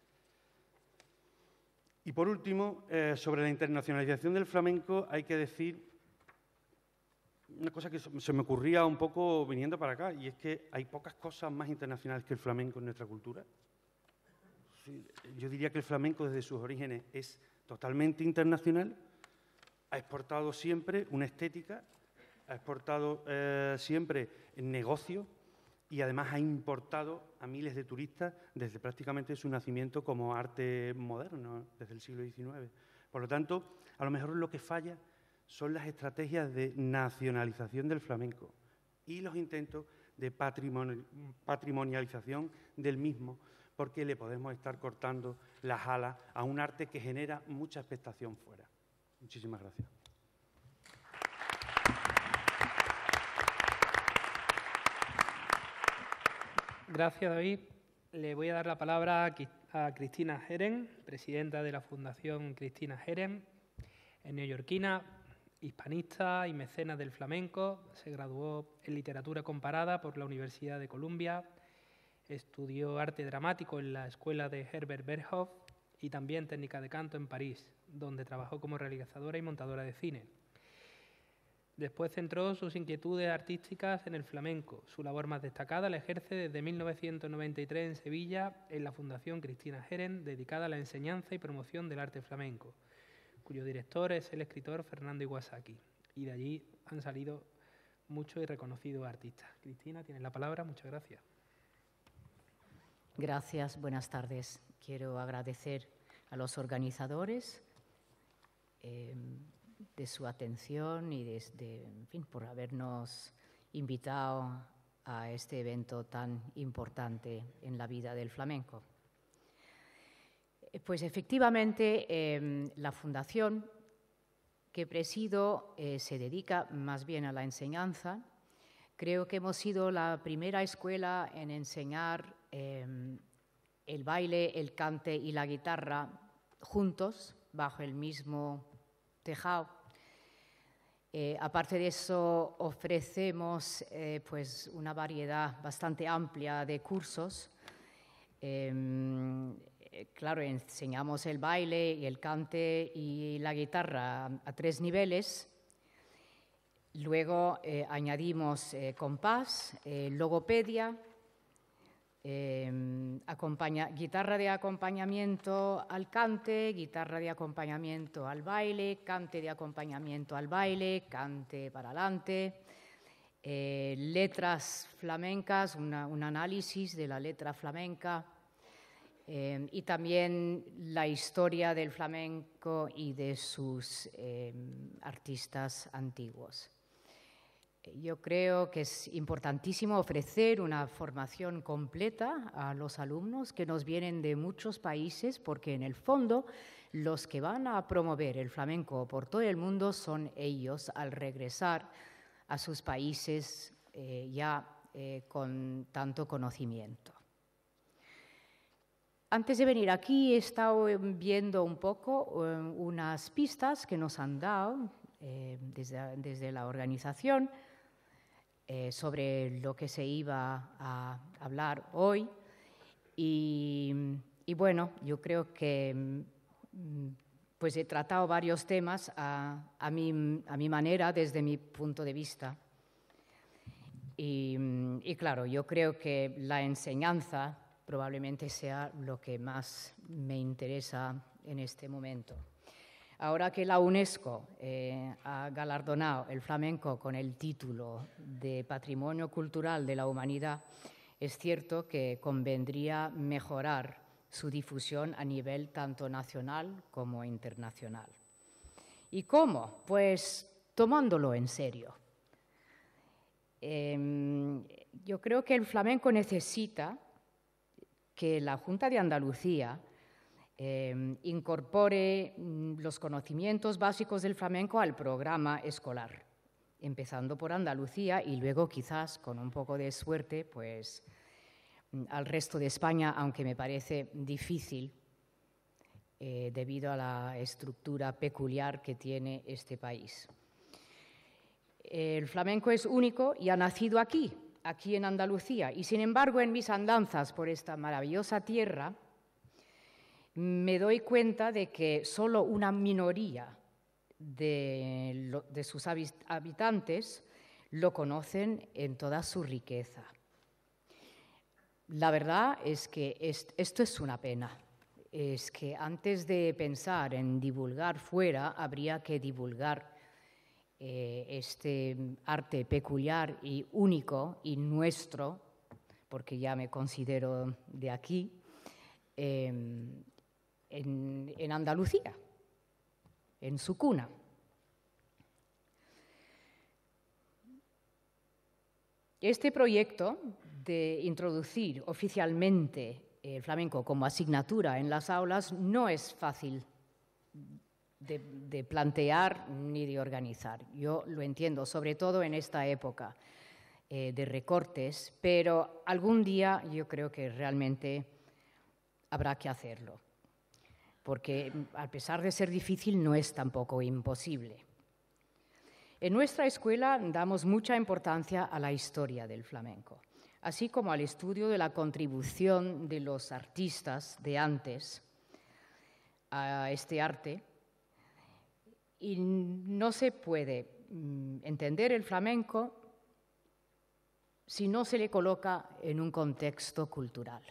C: Y por último, eh, sobre la internacionalización del flamenco, hay que decir una cosa que se me ocurría un poco viniendo para acá, y es que hay pocas cosas más internacionales que el flamenco en nuestra cultura. Sí, yo diría que el flamenco desde sus orígenes es totalmente internacional, ha exportado siempre una estética, ha exportado eh, siempre negocio, y además ha importado a miles de turistas desde prácticamente su nacimiento como arte moderno, desde el siglo diecinueve. Por lo tanto, a lo mejor lo que falla son las estrategias de nacionalización del flamenco y los intentos de patrimoni- patrimonialización del mismo, porque le podemos estar cortando las alas a un arte que genera mucha expectación fuera. Muchísimas gracias.
A: Gracias, David. Le voy a dar la palabra a Cristina Heren, presidenta de la Fundación Cristina Heren, es neoyorquina, hispanista y mecenas del flamenco. Se graduó en literatura comparada por la Universidad de Columbia, estudió arte dramático en la escuela de Herbert Berghoff y también técnica de canto en París, donde trabajó como realizadora y montadora de cine. Después centró sus inquietudes artísticas en el flamenco. Su labor más destacada la ejerce desde mil novecientos noventa y tres en Sevilla en la Fundación Cristina Heren, dedicada a la enseñanza y promoción del arte flamenco, cuyo director es el escritor Fernando Iwasaki. Y de allí han salido muchos y reconocidos artistas. Cristina, tienes la palabra. Muchas gracias.
D: Gracias, buenas tardes. Quiero agradecer a los organizadores eh, de su atención y desde, en fin, por habernos invitado a este evento tan importante en la vida del flamenco. Pues efectivamente, eh, la fundación que presido eh, se dedica más bien a la enseñanza. Creo que hemos sido la primera escuela en enseñar eh, el baile, el cante y la guitarra juntos, bajo el mismo tejado. Eh, aparte de eso, ofrecemos eh, pues una variedad bastante amplia de cursos. Eh, claro, enseñamos el baile y el cante y la guitarra a, a tres niveles. Luego eh, añadimos eh, compás, eh, logopedia, eh, acompaña, guitarra de acompañamiento al cante, guitarra de acompañamiento al baile, cante de acompañamiento al baile, cante para adelante, eh, letras flamencas, una, un análisis de la letra flamenca, eh, y también la historia del flamenco y de sus eh, artistas antiguos. Yo creo que es importantísimo ofrecer una formación completa a los alumnos que nos vienen de muchos países, porque en el fondo los que van a promover el flamenco por todo el mundo son ellos al regresar a sus países eh, ya eh, con tanto conocimiento. Antes de venir aquí he estado viendo un poco eh, unas pistas que nos han dado eh, desde, desde la organización eh, sobre lo que se iba a hablar hoy. Y, y bueno, yo creo que pues he tratado varios temas a, a, mi, a mi manera, desde mi punto de vista. Y, y claro, yo creo que la enseñanza probablemente sea lo que más me interesa en este momento. Ahora que la UNESCO eh, ha galardonado el flamenco con el título de Patrimonio Cultural de la Humanidad, es cierto que convendría mejorar su difusión a nivel tanto nacional como internacional. ¿Y cómo? Pues tomándolo en serio. Eh, yo creo que el flamenco necesita que la Junta de Andalucía eh, incorpore los conocimientos básicos del flamenco al programa escolar, empezando por Andalucía y luego quizás, con un poco de suerte, pues al resto de España, aunque me parece difícil eh, debido a la estructura peculiar que tiene este país. El flamenco es único y ha nacido aquí, aquí en Andalucía, y sin embargo en mis andanzas por esta maravillosa tierra me doy cuenta de que solo una minoría de, lo, de sus habitantes lo conocen en toda su riqueza. La verdad es que esto es una pena. Es que antes de pensar en divulgar fuera, habría que divulgar eh, este arte peculiar y único y nuestro, porque ya me considero de aquí, eh, en, en Andalucía, en su cuna. Este proyecto de introducir oficialmente el flamenco como asignatura en las aulas no es fácil de, de plantear ni de organizar. Yo lo entiendo, sobre todo en esta época eh, de recortes, pero algún día yo creo que realmente habrá que hacerlo, porque a pesar de ser difícil no es tampoco imposible. En nuestra escuela damos mucha importancia a la historia del flamenco, así como al estudio de la contribución de los artistas de antes a este arte. Y no se puede entender el flamenco si no se le coloca en un contexto cultural.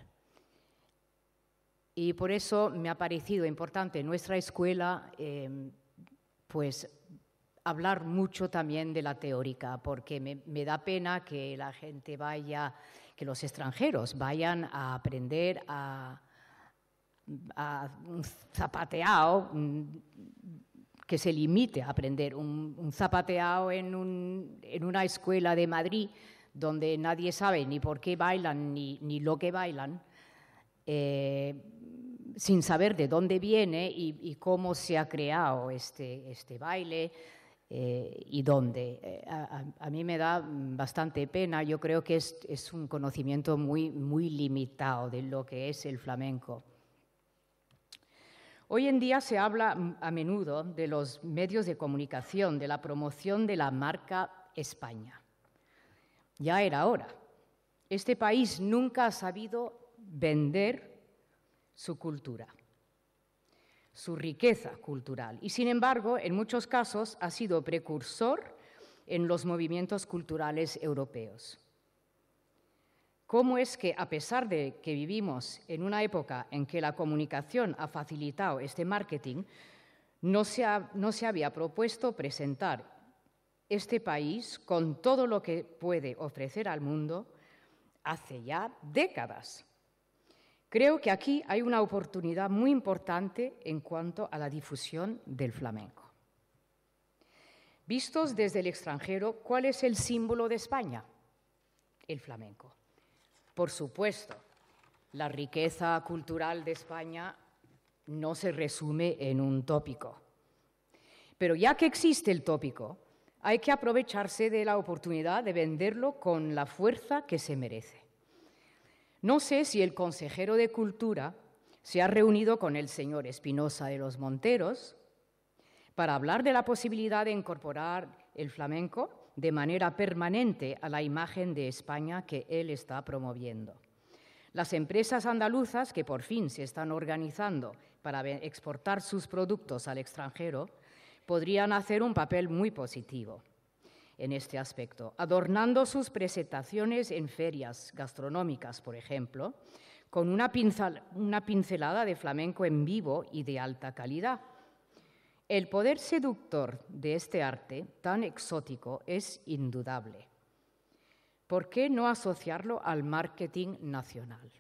D: Y por eso me ha parecido importante en nuestra escuela eh, pues, hablar mucho también de la teórica, porque me, me da pena que la gente vaya, que los extranjeros vayan a aprender a, a un zapateado, que se limite a aprender un, un zapateado en, un, en una escuela de Madrid donde nadie sabe ni por qué bailan ni, ni lo que bailan, eh, sin saber de dónde viene y, y cómo se ha creado este, este baile. Eh, y dónde. Eh, a, a mí me da bastante pena, yo creo que es, es un conocimiento muy, muy limitado de lo que es el flamenco. Hoy en día se habla a menudo de los medios de comunicación, de la promoción de la marca España. Ya era hora. Este país nunca ha sabido vender su cultura, su riqueza cultural, y sin embargo, en muchos casos ha sido precursor en los movimientos culturales europeos. ¿Cómo es que, a pesar de que vivimos en una época en que la comunicación ha facilitado este marketing, no se, ha, no se había propuesto presentar este país con todo lo que puede ofrecer al mundo hace ya décadas? Creo que aquí hay una oportunidad muy importante en cuanto a la difusión del flamenco. Vistos desde el extranjero, ¿cuál es el símbolo de España? El flamenco. Por supuesto, la riqueza cultural de España no se resume en un tópico. Pero ya que existe el tópico, hay que aprovecharse de la oportunidad de venderlo con la fuerza que se merece. No sé si el consejero de Cultura se ha reunido con el señor Espinosa de los Monteros para hablar de la posibilidad de incorporar el flamenco de manera permanente a la imagen de España que él está promoviendo. Las empresas andaluzas que por fin se están organizando para exportar sus productos al extranjero podrían hacer un papel muy positivo en este aspecto, adornando sus presentaciones en ferias gastronómicas, por ejemplo, con una, pincel, una pincelada de flamenco en vivo y de alta calidad. El poder seductor de este arte tan exótico es indudable. ¿Por qué no asociarlo al marketing nacional?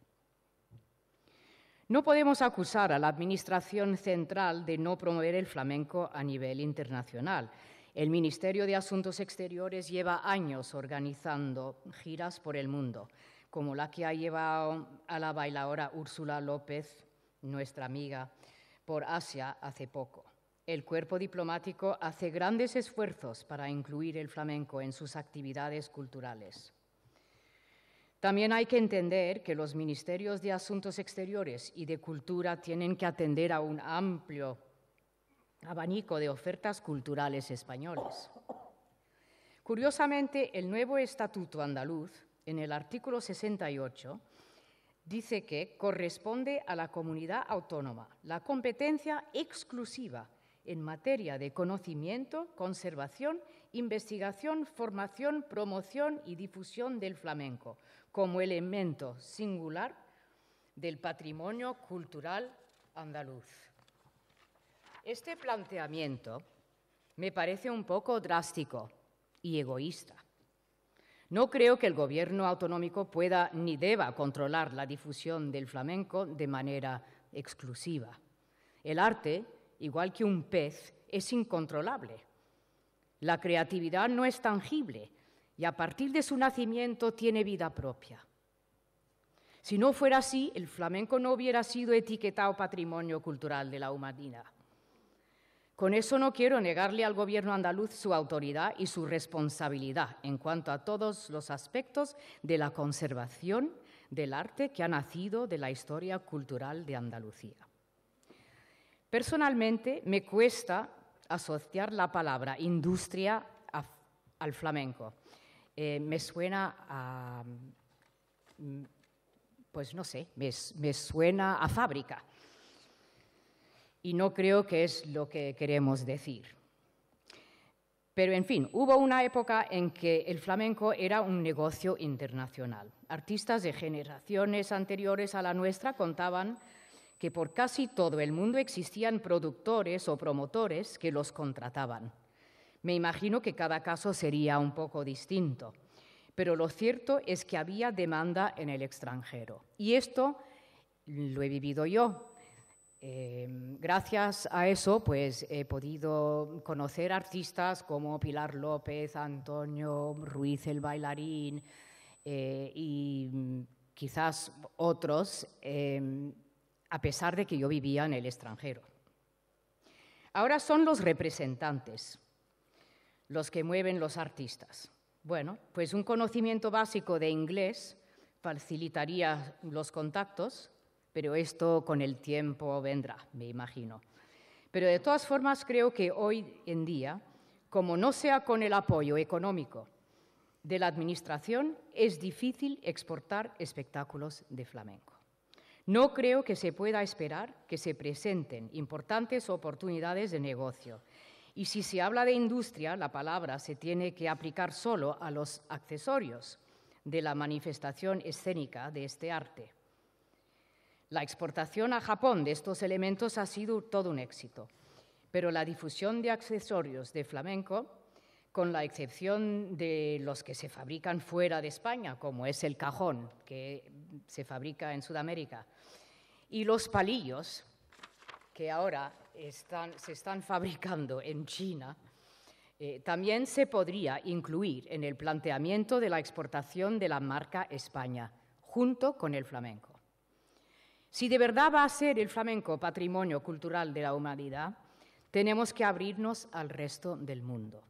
D: No podemos acusar a la Administración Central de no promover el flamenco a nivel internacional. El Ministerio de Asuntos Exteriores lleva años organizando giras por el mundo, como la que ha llevado a la bailaora Úrsula López, nuestra amiga, por Asia hace poco. El cuerpo diplomático hace grandes esfuerzos para incluir el flamenco en sus actividades culturales. También hay que entender que los ministerios de Asuntos Exteriores y de Cultura tienen que atender a un amplio abanico de ofertas culturales españoles. Curiosamente, el nuevo Estatuto andaluz, en el artículo sesenta y ocho, dice que corresponde a la comunidad autónoma la competencia exclusiva en materia de conocimiento, conservación, investigación, formación, promoción y difusión del flamenco como elemento singular del patrimonio cultural andaluz. Este planteamiento me parece un poco drástico y egoísta. No creo que el gobierno autonómico pueda ni deba controlar la difusión del flamenco de manera exclusiva. El arte, igual que un pez, es incontrolable. La creatividad no es tangible y a partir de su nacimiento tiene vida propia. Si no fuera así, el flamenco no hubiera sido etiquetado Patrimonio Cultural de la Humanidad. Con eso no quiero negarle al gobierno andaluz su autoridad y su responsabilidad en cuanto a todos los aspectos de la conservación del arte que ha nacido de la historia cultural de Andalucía. Personalmente, me cuesta asociar la palabra industria a, al flamenco. Eh, me suena a, pues no sé, me, me suena a fábrica. Y no creo que es lo que queremos decir. Pero, en fin, hubo una época en que el flamenco era un negocio internacional. Artistas de generaciones anteriores a la nuestra contaban que por casi todo el mundo existían productores o promotores que los contrataban. Me imagino que cada caso sería un poco distinto, pero lo cierto es que había demanda en el extranjero. Y esto lo he vivido yo. Eh, gracias a eso, pues, he podido conocer artistas como Pilar López, Antonio Ruiz el bailarín eh, y quizás otros, eh, a pesar de que yo vivía en el extranjero. Ahora son los representantes los que mueven los artistas. Bueno, pues un conocimiento básico de inglés facilitaría los contactos, pero esto con el tiempo vendrá, me imagino. Pero de todas formas creo que hoy en día, como no sea con el apoyo económico de la Administración, es difícil exportar espectáculos de flamenco. No creo que se pueda esperar que se presenten importantes oportunidades de negocio. Y si se habla de industria, la palabra se tiene que aplicar solo a los accesorios de la manifestación escénica de este arte. La exportación a Japón de estos elementos ha sido todo un éxito, pero la difusión de accesorios de flamenco, con la excepción de los que se fabrican fuera de España, como es el cajón, que se fabrica en Sudamérica, y los palillos, que ahora están, se están fabricando en China, eh, también se podría incluir en el planteamiento de la exportación de la marca España, junto con el flamenco. Si de verdad va a ser el flamenco patrimonio cultural de la humanidad, tenemos que abrirnos al resto del mundo.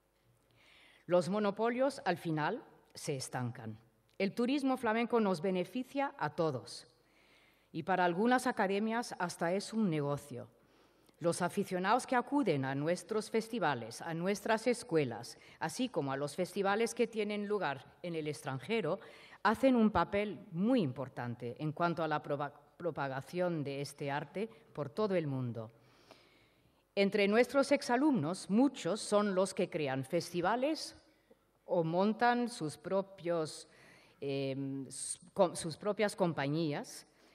D: Los monopolios, al final, se estancan. El turismo flamenco nos beneficia a todos y para algunas academias hasta es un negocio. Los aficionados que acuden a nuestros festivales, a nuestras escuelas, así como a los festivales que tienen lugar en el extranjero, hacen un papel muy importante en cuanto a la propagación de este arte por todo el mundo. Entre nuestros exalumnos, muchos son los que crean festivales o montan sus, propios, eh, sus propias compañías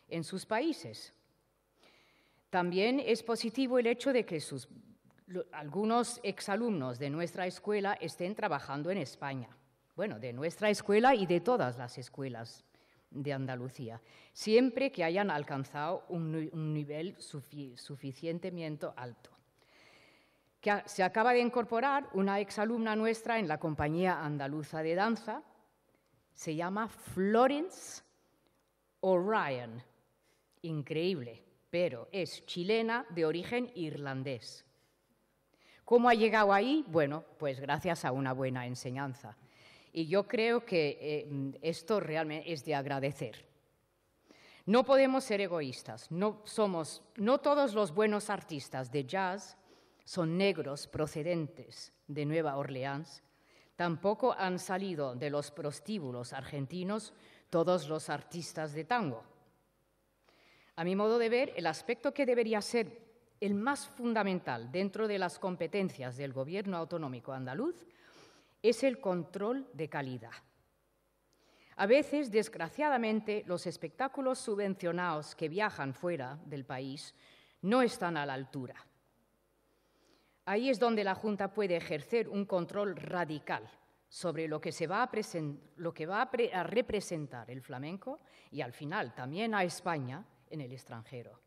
D: en sus países. También es positivo el hecho de que sus, lo, algunos exalumnos de nuestra escuela estén trabajando en España. Bueno, de nuestra escuela y de todas las escuelas de Andalucía, siempre que hayan alcanzado un, un nivel sufi, suficientemente alto. Que se acaba de incorporar una exalumna nuestra en la Compañía Andaluza de Danza, se llama Florence O'Ryan. Increíble, pero es chilena de origen irlandés. ¿Cómo ha llegado ahí? Bueno, pues gracias a una buena enseñanza. Y yo creo que eh, esto realmente es de agradecer. No podemos ser egoístas. No, somos, no todos los buenos artistas de jazz son negros procedentes de Nueva Orleans. Tampoco han salido de los prostíbulos argentinos todos los artistas de tango. A mi modo de ver, el aspecto que debería ser el más fundamental dentro de las competencias del Gobierno autonómico andaluz es el control de calidad. A veces, desgraciadamente, los espectáculos subvencionados que viajan fuera del país no están a la altura. Ahí es donde la Junta puede ejercer un control radical sobre lo que, se va, a lo que va a, a representar el flamenco y, al final, también a España en el extranjero.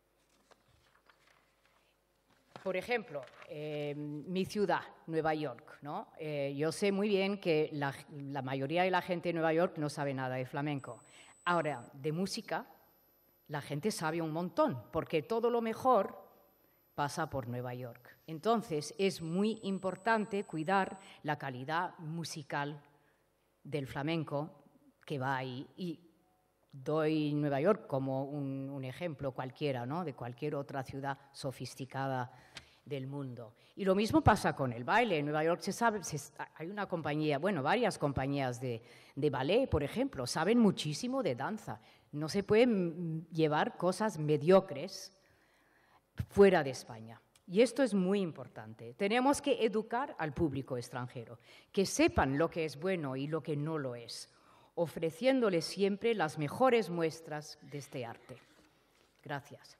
D: Por ejemplo, eh, mi ciudad, Nueva York, ¿no? Eh, yo sé muy bien que la, la mayoría de la gente de Nueva York no sabe nada de flamenco. Ahora, de música, la gente sabe un montón, porque todo lo mejor pasa por Nueva York. Entonces, es muy importante cuidar la calidad musical del flamenco que va ahí. Y doy Nueva York como un, un ejemplo cualquiera, ¿no? De cualquier otra ciudad sofisticada del mundo. Y lo mismo pasa con el baile. En Nueva York se sabe, se, hay una compañía, bueno, varias compañías de, de ballet, por ejemplo, saben muchísimo de danza. No se pueden llevar cosas mediocres fuera de España. Y esto es muy importante. Tenemos que educar al público extranjero, que sepan lo que es bueno y lo que no lo es, ofreciéndoles siempre las mejores muestras de este arte. Gracias.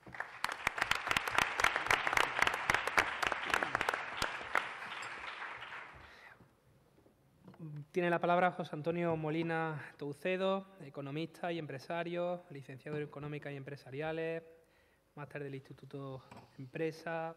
A: Tiene la palabra José Antonio Molina Toucedo, economista y empresario, licenciado en Económicas y Empresariales, máster del Instituto Empresa,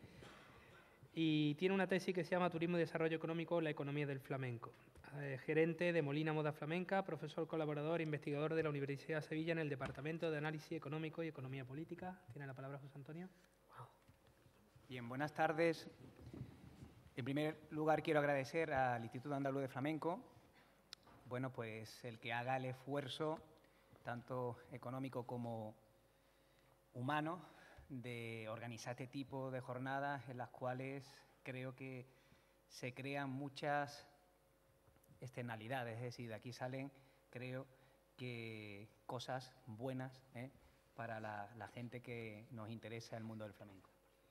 A: y tiene una tesis que se llama Turismo y Desarrollo Económico, la economía del flamenco. Eh, gerente de Molina Moda Flamenca, profesor colaborador e investigador de la Universidad de Sevilla en el Departamento de Análisis Económico y Economía Política. Tiene la palabra José Antonio.
E: Bien, buenas tardes. En primer lugar, quiero agradecer al Instituto Andaluz de Flamenco, bueno, pues el que haga el esfuerzo, tanto económico como humano, de organizar este tipo de jornadas en las cuales creo que se crean muchas externalidades, es decir, de aquí salen, creo que cosas buenas ¿eh? para la, la gente que nos interesa el mundo del flamenco.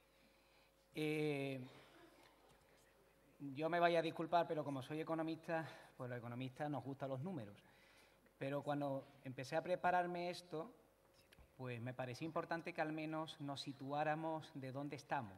E: Eh, yo me vaya a disculpar, pero como soy economista, pues los economistas nos gustan los números. Pero cuando empecé a prepararme esto, pues me pareció importante que al menos nos situáramos de dónde estamos.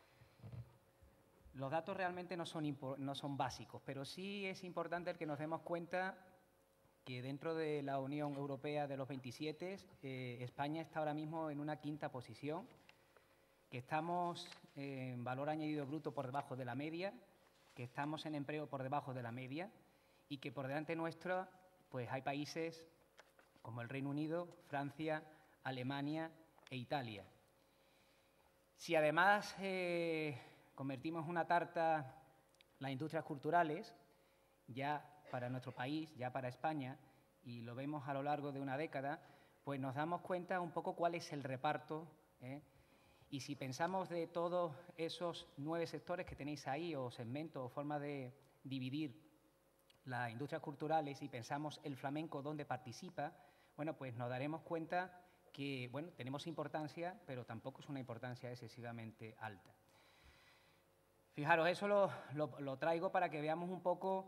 E: Los datos realmente no son, no son básicos, pero sí es importante el que nos demos cuenta que dentro de la Unión Europea de los veintisiete, eh, España está ahora mismo en una quinta posición, que estamos en valor añadido bruto por debajo de la media, que estamos en empleo por debajo de la media y que por delante nuestra pues hay países como el Reino Unido, Francia, Alemania e Italia. Si además eh, convertimos en una tarta las industrias culturales, ya para nuestro país, ya para España, y lo vemos a lo largo de una década, pues nos damos cuenta un poco cuál es el reparto, ¿eh? Y si pensamos de todos esos nueve sectores que tenéis ahí, o segmentos, o forma de dividir las industrias culturales, y pensamos el flamenco dónde participa, bueno, pues nos daremos cuenta que, bueno, tenemos importancia, pero tampoco es una importancia excesivamente alta. Fijaros, eso lo, lo, lo traigo para que veamos un poco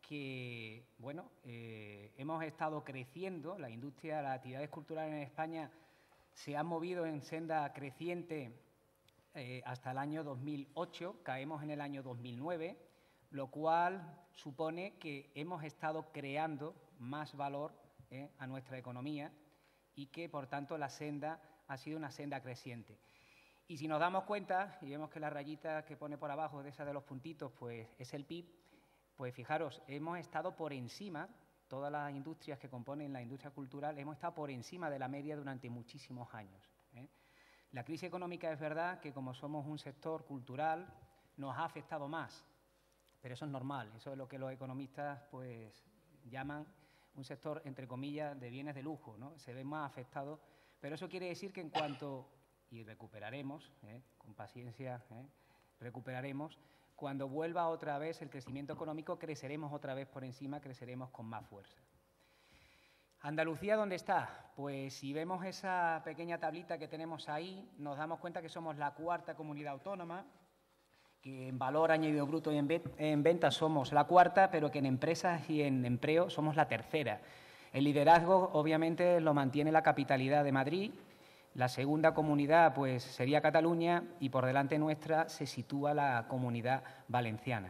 E: que, bueno, eh, hemos estado creciendo, la industria, las actividades culturales en España se han movido en senda creciente eh, hasta el año dos mil ocho, caemos en el año dos mil nueve, lo cual supone que hemos estado creando más valor eh, a nuestra economía y que, por tanto, la senda ha sido una senda creciente. Y si nos damos cuenta, y vemos que la rayita que pone por abajo de esa de los puntitos, pues es el P I B, pues fijaros, hemos estado por encima, todas las industrias que componen la industria cultural, hemos estado por encima de la media durante muchísimos años, ¿eh? La crisis económica es verdad que, como somos un sector cultural, nos ha afectado más, pero eso es normal, eso es lo que los economistas pues llaman un sector, entre comillas, de bienes de lujo, ¿no? Se ve más afectado, pero eso quiere decir que en cuanto, y recuperaremos, ¿eh? con paciencia, ¿eh? recuperaremos, cuando vuelva otra vez el crecimiento económico, creceremos otra vez por encima, creceremos con más fuerza. ¿Andalucía dónde está? Pues si vemos esa pequeña tablita que tenemos ahí, nos damos cuenta que somos la cuarta comunidad autónoma, que en valor añadido bruto y en ventas somos la cuarta, pero que en empresas y en empleo somos la tercera. El liderazgo, obviamente, lo mantiene la capitalidad de Madrid. La segunda comunidad pues, sería Cataluña y por delante nuestra se sitúa la Comunidad Valenciana.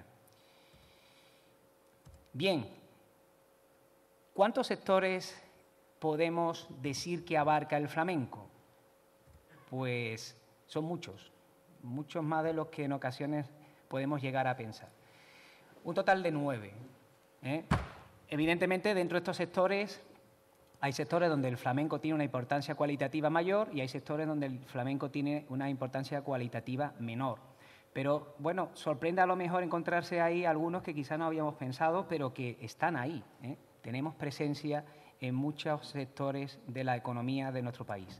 E: Bien, ¿cuántos sectores podemos decir que abarca el flamenco? Pues son muchos, muchos más de los que en ocasiones podemos llegar a pensar. Un total de nueve, ¿eh? Evidentemente, dentro de estos sectores hay sectores donde el flamenco tiene una importancia cualitativa mayor y hay sectores donde el flamenco tiene una importancia cualitativa menor. Pero, bueno, sorprende a lo mejor encontrarse ahí algunos que quizá no habíamos pensado, pero que están ahí, ¿eh? Tenemos presencia en muchos sectores de la economía de nuestro país.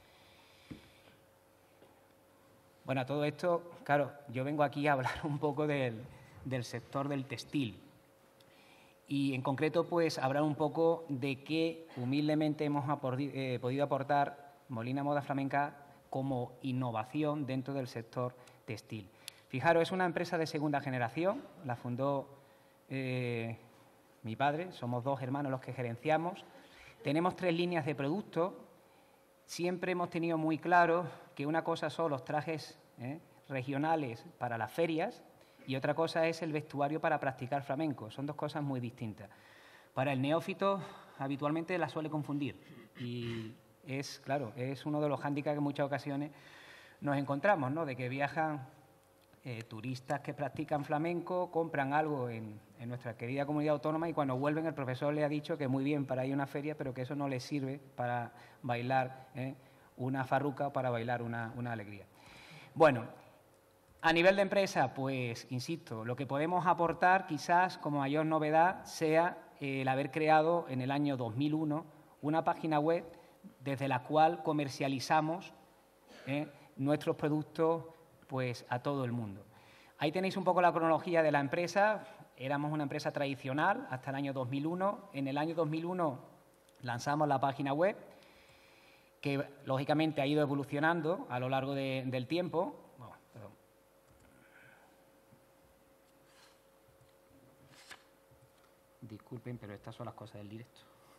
E: Bueno, a todo esto, claro, yo vengo aquí a hablar un poco del, del sector del textil. Y en concreto, pues, hablar un poco de qué humildemente hemos eh, podido aportar Molina Moda Flamenca como innovación dentro del sector textil. Fijaros, es una empresa de segunda generación, la fundó eh, mi padre, somos dos hermanos los que gerenciamos. Tenemos tres líneas de producto. Siempre hemos tenido muy claro que una cosa son los trajes eh, regionales para las ferias, y otra cosa es el vestuario para practicar flamenco. Son dos cosas muy distintas. Para el neófito, habitualmente la suele confundir. Y es, claro, es uno de los hándicaps que en muchas ocasiones nos encontramos, ¿no? De que viajan eh, turistas que practican flamenco, compran algo en, en nuestra querida comunidad autónoma y cuando vuelven el profesor le ha dicho que muy bien para ir a una feria, pero que eso no les sirve para bailar ¿eh? una farruca o para bailar una, una alegría. Bueno, a nivel de empresa, pues, insisto, lo que podemos aportar quizás como mayor novedad sea eh, el haber creado en el año dos mil uno una página web desde la cual comercializamos eh, nuestros productos pues, a todo el mundo. Ahí tenéis un poco la cronología de la empresa. Éramos una empresa tradicional hasta el año dos mil uno. En el año dos mil uno lanzamos la página web, que lógicamente ha ido evolucionando a lo largo de, del tiempo. Disculpen, pero estas son las cosas del directo.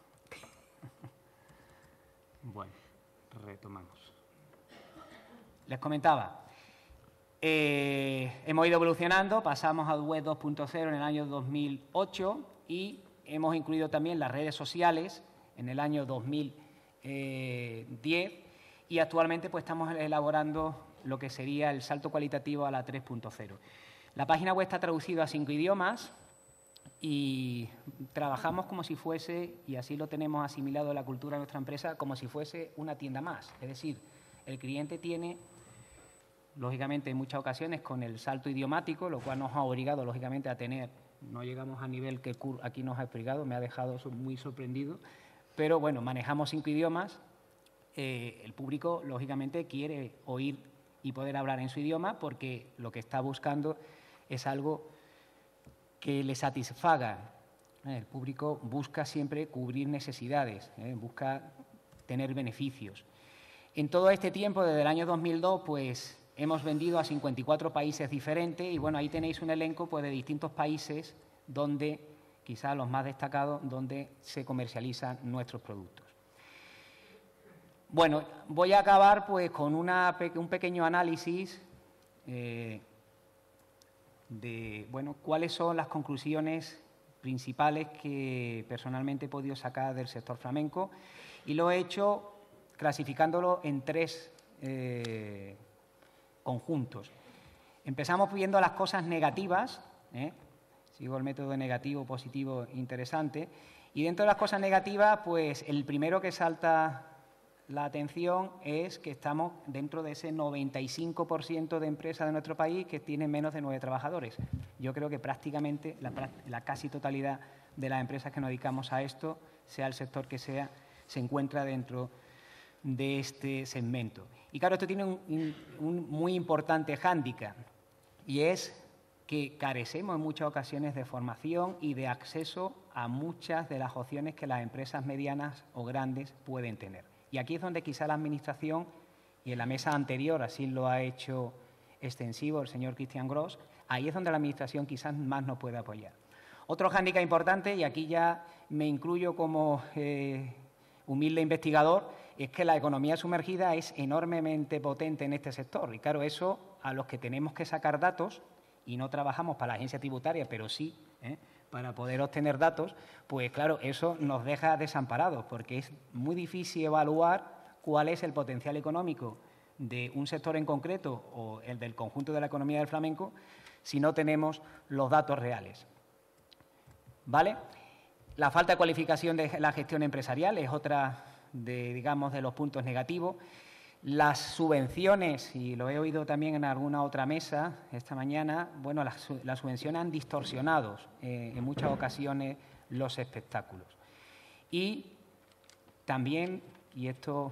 E: Bueno, retomamos. Les comentaba, eh, hemos ido evolucionando, pasamos a web dos punto cero en el año dos mil ocho y hemos incluido también las redes sociales en el año dos mil diez y actualmente pues, estamos elaborando lo que sería el salto cualitativo a la tres punto cero. La página web está traducida a cinco idiomas. Y trabajamos como si fuese, y así lo tenemos asimilado en la cultura de nuestra empresa, como si fuese una tienda más. Es decir, el cliente tiene, lógicamente, en muchas ocasiones con el salto idiomático, lo cual nos ha obligado, lógicamente, a tener, no llegamos a nivel que aquí nos ha explicado, me ha dejado muy sorprendido, pero bueno, manejamos cinco idiomas, eh, el público, lógicamente, quiere oír y poder hablar en su idioma porque lo que está buscando es algo que le satisfaga. El público busca siempre cubrir necesidades, ¿eh? busca tener beneficios. En todo este tiempo, desde el año dos mil dos, pues hemos vendido a cincuenta y cuatro países diferentes y bueno, ahí tenéis un elenco pues, de distintos países donde quizás los más destacados donde se comercializan nuestros productos. Bueno, voy a acabar pues con una, un pequeño análisis eh, de bueno, cuáles son las conclusiones principales que personalmente he podido sacar del sector flamenco, y lo he hecho clasificándolo en tres eh, conjuntos. Empezamos viendo las cosas negativas, ¿eh? Sigo el método negativo, positivo, interesante, y dentro de las cosas negativas, pues el primero que salta la atención es que estamos dentro de ese noventa y cinco por ciento de empresas de nuestro país que tienen menos de nueve trabajadores. Yo creo que prácticamente la, la casi totalidad de las empresas que nos dedicamos a esto, sea el sector que sea, se encuentra dentro de este segmento. Y claro, esto tiene un, un muy importante hándicap, y es que carecemos en muchas ocasiones de formación y de acceso a muchas de las opciones que las empresas medianas o grandes pueden tener. Y aquí es donde quizá la Administración, y en la mesa anterior así lo ha hecho extensivo el señor Cristian Gros, ahí es donde la Administración quizás más nos puede apoyar. Otro hándicap importante, y aquí ya me incluyo como eh, humilde investigador, es que la economía sumergida es enormemente potente en este sector. Y claro, eso a los que tenemos que sacar datos, y no trabajamos para la agencia tributaria, pero sí ¿eh? para poder obtener datos, pues claro, eso nos deja desamparados, porque es muy difícil evaluar cuál es el potencial económico de un sector en concreto o el del conjunto de la economía del flamenco si no tenemos los datos reales. ¿Vale? La falta de cualificación de la gestión empresarial es otra de, digamos, de los puntos negativos. Las subvenciones, y lo he oído también en alguna otra mesa esta mañana, bueno, las, las subvenciones han distorsionado eh, en muchas ocasiones los espectáculos. Y también, y esto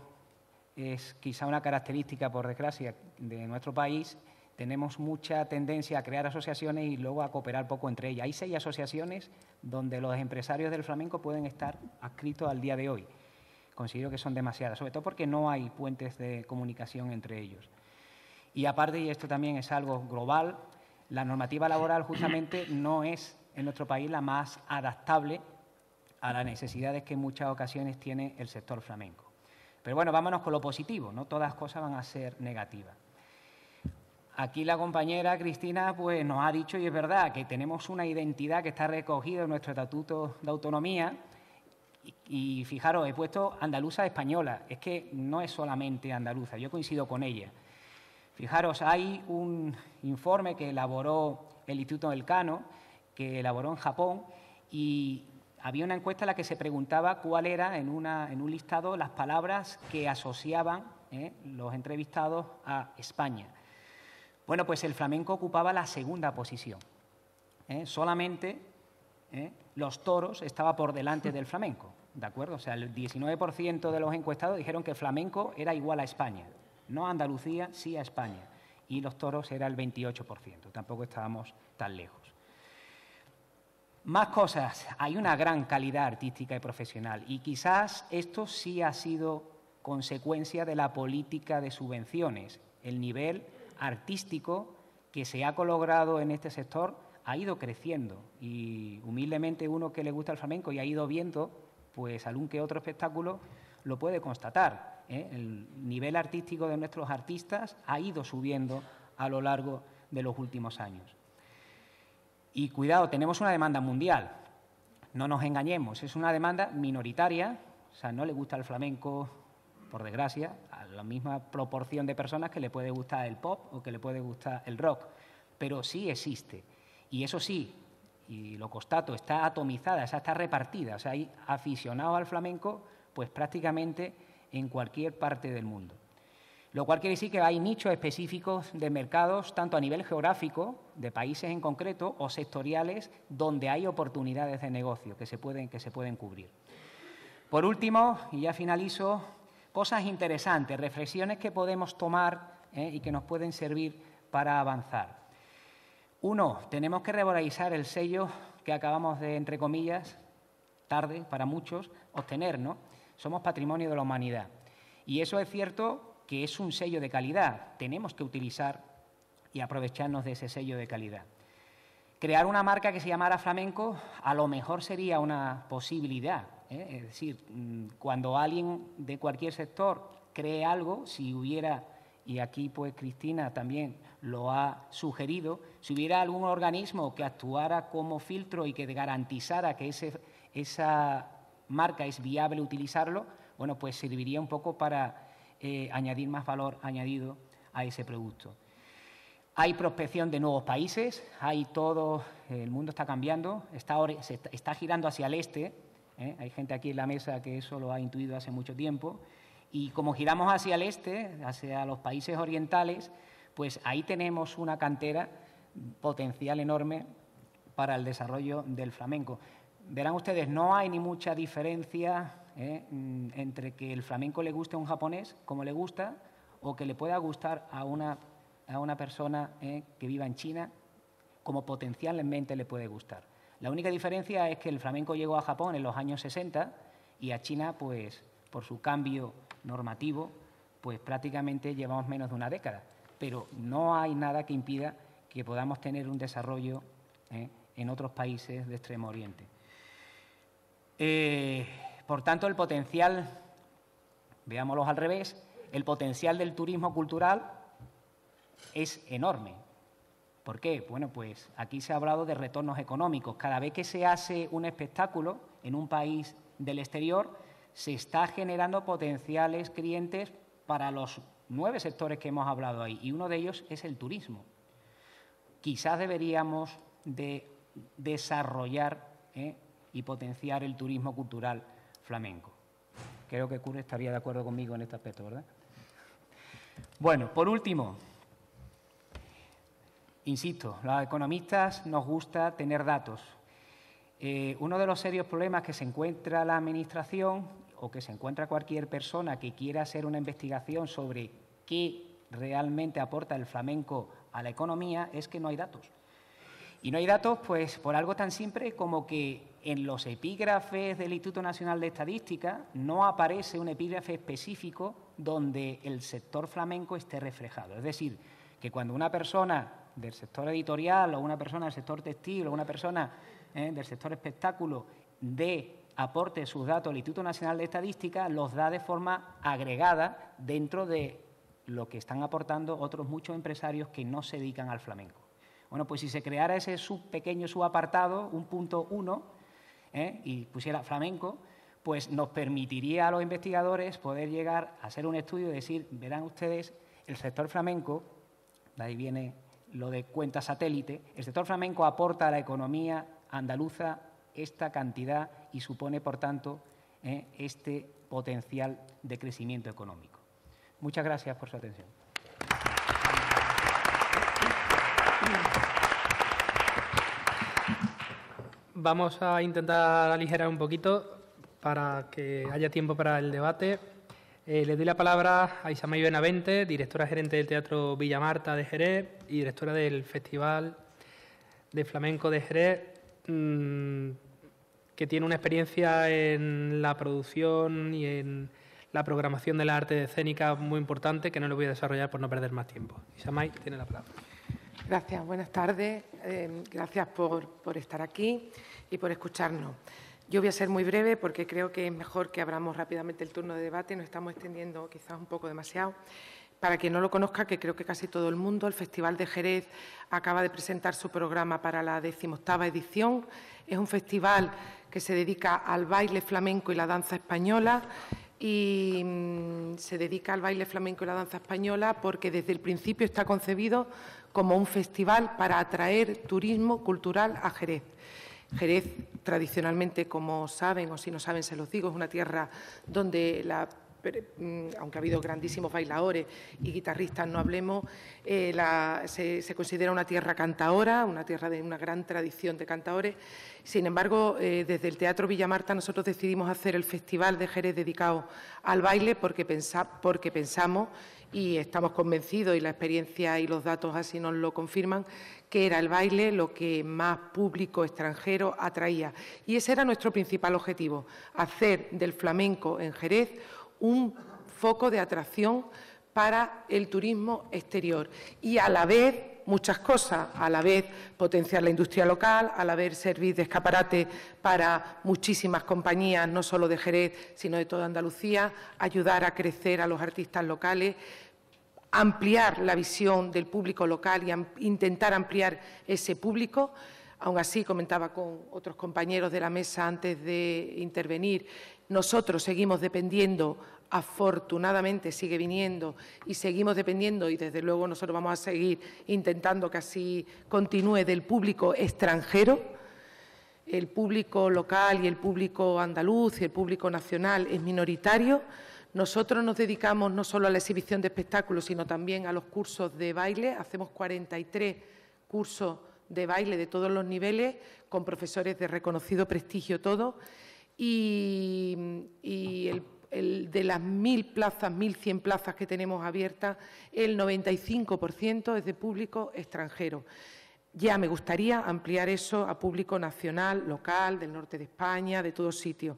E: es quizá una característica, por desgracia, de nuestro país, tenemos mucha tendencia a crear asociaciones y luego a cooperar poco entre ellas. Hay seis asociaciones donde los empresarios del flamenco pueden estar adscritos al día de hoy. Considero que son demasiadas, sobre todo porque no hay puentes de comunicación entre ellos. Y aparte, y esto también es algo global, la normativa laboral justamente no es en nuestro país la más adaptable a las necesidades que en muchas ocasiones tiene el sector flamenco. Pero bueno, vámonos con lo positivo, no todas las cosas van a ser negativas. Aquí la compañera Cristina pues, nos ha dicho, y es verdad, que tenemos una identidad que está recogida en nuestro Estatuto de Autonomía. Y, y fijaros, he puesto andaluza española, es que no es solamente andaluza, yo coincido con ella. Fijaros, hay un informe que elaboró el Instituto Elcano, que elaboró en Japón, y había una encuesta en la que se preguntaba cuál era, en, una, en un listado, las palabras que asociaban eh, los entrevistados a España. Bueno, pues el flamenco ocupaba la segunda posición. ¿eh? Solamente ¿eh? los toros estaban por delante del flamenco, ¿de acuerdo? O sea, el diecinueve por ciento de los encuestados dijeron que el flamenco era igual a España. No a Andalucía, sí a España. Y los toros era el veintiocho por ciento. Tampoco estábamos tan lejos. Más cosas. Hay una gran calidad artística y profesional. Y quizás esto sí ha sido consecuencia de la política de subvenciones. El nivel artístico que se ha logrado en este sector ha ido creciendo. Y humildemente uno que le gusta el flamenco y ha ido viendo, pues algún que otro espectáculo, lo puede constatar. ¿eh? El nivel artístico de nuestros artistas ha ido subiendo a lo largo de los últimos años. Y cuidado, tenemos una demanda mundial, no nos engañemos, es una demanda minoritaria, o sea, no le gusta el flamenco, por desgracia, a la misma proporción de personas que le puede gustar el pop o que le puede gustar el rock, pero sí existe. Y eso sí, y lo constato, está atomizada, o sea, está repartida, o sea, hay aficionados al flamenco pues prácticamente en cualquier parte del mundo. Lo cual quiere decir que hay nichos específicos de mercados, tanto a nivel geográfico, de países en concreto, o sectoriales, donde hay oportunidades de negocio que se pueden, que se pueden cubrir. Por último, y ya finalizo, cosas interesantes, reflexiones que podemos tomar ¿eh? y que nos pueden servir para avanzar. Uno, tenemos que revalorizar el sello que acabamos de, entre comillas, tarde para muchos, obtener, ¿no? Somos patrimonio de la humanidad. Y eso es cierto que es un sello de calidad. Tenemos que utilizar y aprovecharnos de ese sello de calidad. crear una marca que se llamara flamenco a lo mejor sería una posibilidad, ¿eh? Es decir, cuando alguien de cualquier sector cree algo, si hubiera, y aquí pues Cristina también lo ha sugerido, si hubiera algún organismo que actuara como filtro y que garantizara que ese, esa marca es viable utilizarlo, bueno, pues serviría un poco para eh, añadir más valor añadido a ese producto. Hay prospección de nuevos países, hay todo, el mundo está cambiando, está, se está, está girando hacia el este, ¿eh? Hay gente aquí en la mesa que eso lo ha intuido hace mucho tiempo, y como giramos hacia el este, hacia los países orientales, pues ahí tenemos una cantera potencial enorme para el desarrollo del flamenco. Verán ustedes, no hay ni mucha diferencia ¿eh? entre que el flamenco le guste a un japonés como le gusta o que le pueda gustar a una, a una persona ¿eh? que viva en China como potencialmente le puede gustar. La única diferencia es que el flamenco llegó a Japón en los años sesenta y a China, pues, por su cambio normativo, pues prácticamente llevamos menos de una década. Pero no hay nada que impida que podamos tener un desarrollo ¿eh? en otros países de Extremo Oriente. Eh, por tanto, el potencial, veámoslo al revés, el potencial del turismo cultural es enorme. ¿Por qué? Bueno, pues aquí se ha hablado de retornos económicos. Cada vez que se hace un espectáculo en un país del exterior, se está generando potenciales clientes para los nueve sectores que hemos hablado ahí, y uno de ellos es el turismo. Quizás deberíamos de desarrollar ¿eh? y potenciar el turismo cultural flamenco. Creo que Cure estaría de acuerdo conmigo en este aspecto, ¿verdad? Bueno, por último, insisto, los economistas nos gusta tener datos. Eh, uno de los serios problemas que se encuentra la Administración o que se encuentra cualquier persona que quiera hacer una investigación sobre qué realmente aporta el flamenco a la economía es que no hay datos. Y no hay datos pues por algo tan simple como que en los epígrafes del Instituto Nacional de Estadística no aparece un epígrafe específico donde el sector flamenco esté reflejado. Es decir, que cuando una persona del sector editorial o una persona del sector textil o una persona eh, del sector espectáculo dé aporte sus datos al Instituto Nacional de Estadística, los da de forma agregada dentro de lo que están aportando otros muchos empresarios que no se dedican al flamenco. Bueno, pues si se creara ese sub pequeño subapartado, un punto uno, ¿eh? y pusiera flamenco, pues nos permitiría a los investigadores poder llegar a hacer un estudio y decir, verán ustedes, el sector flamenco, de ahí viene lo de cuenta satélite, el sector flamenco aporta a la economía andaluza esta cantidad y supone, por tanto, eh, este potencial de crecimiento económico. Muchas gracias por su atención.
A: Vamos a intentar aligerar un poquito para que haya tiempo para el debate. Eh, le doy la palabra a Isamay Benavente, directora gerente del Teatro Villa Marta de Jerez y directora del Festival de Flamenco de Jerez, mmm, que tiene una experiencia en la producción y en la programación de la arte escénica muy importante, que no le voy a desarrollar por no perder más tiempo. Isamay, tiene la palabra.
F: Gracias, buenas tardes. Eh, gracias por, por estar aquí y por escucharnos. Yo voy a ser muy breve porque creo que es mejor que abramos rápidamente el turno de debate. Nos estamos extendiendo quizás un poco demasiado. Para quien no lo conozca, que creo que casi todo el mundo, el Festival de Jerez acaba de presentar su programa para la decimoctava edición. Es un festival que se dedica al baile flamenco y la danza española y mmm, se dedica al baile flamenco y la danza española porque desde el principio está concebido como un festival para atraer turismo cultural a Jerez. Jerez, tradicionalmente, como saben, o si no saben, se los digo, es una tierra donde, la, aunque ha habido grandísimos bailadores y guitarristas, no hablemos, eh, la, se, se considera una tierra cantaora, una tierra de una gran tradición de cantaores. Sin embargo, eh, desde el Teatro Villa Marta nosotros decidimos hacer el Festival de Jerez dedicado al baile porque, pensa, porque pensamos y estamos convencidos, y la experiencia y los datos así nos lo confirman, que era el baile lo que más público extranjero atraía. Y ese era nuestro principal objetivo, hacer del flamenco en Jerez un foco de atracción para el turismo exterior y a la vez muchas cosas, a la vez potenciar la industria local, a la vez servir de escaparate para muchísimas compañías, no solo de Jerez, sino de toda Andalucía, ayudar a crecer a los artistas locales, ampliar la visión del público local y am- intentar ampliar ese público. Aún así, comentaba con otros compañeros de la mesa antes de intervenir, nosotros seguimos dependiendo, afortunadamente sigue viniendo, y seguimos dependiendo, y desde luego nosotros vamos a seguir intentando que así continúe, del público extranjero. El público local y el público andaluz y el público nacional es minoritario. Nosotros nos dedicamos no solo a la exhibición de espectáculos, sino también a los cursos de baile. Hacemos cuarenta y tres cursos de baile de todos los niveles, con profesores de reconocido prestigio todo. Y, y el, el, de las mil plazas, mil cien plazas que tenemos abiertas, el noventa y cinco por ciento es de público extranjero. Ya me gustaría ampliar eso a público nacional, local, del norte de España, de todos sitios.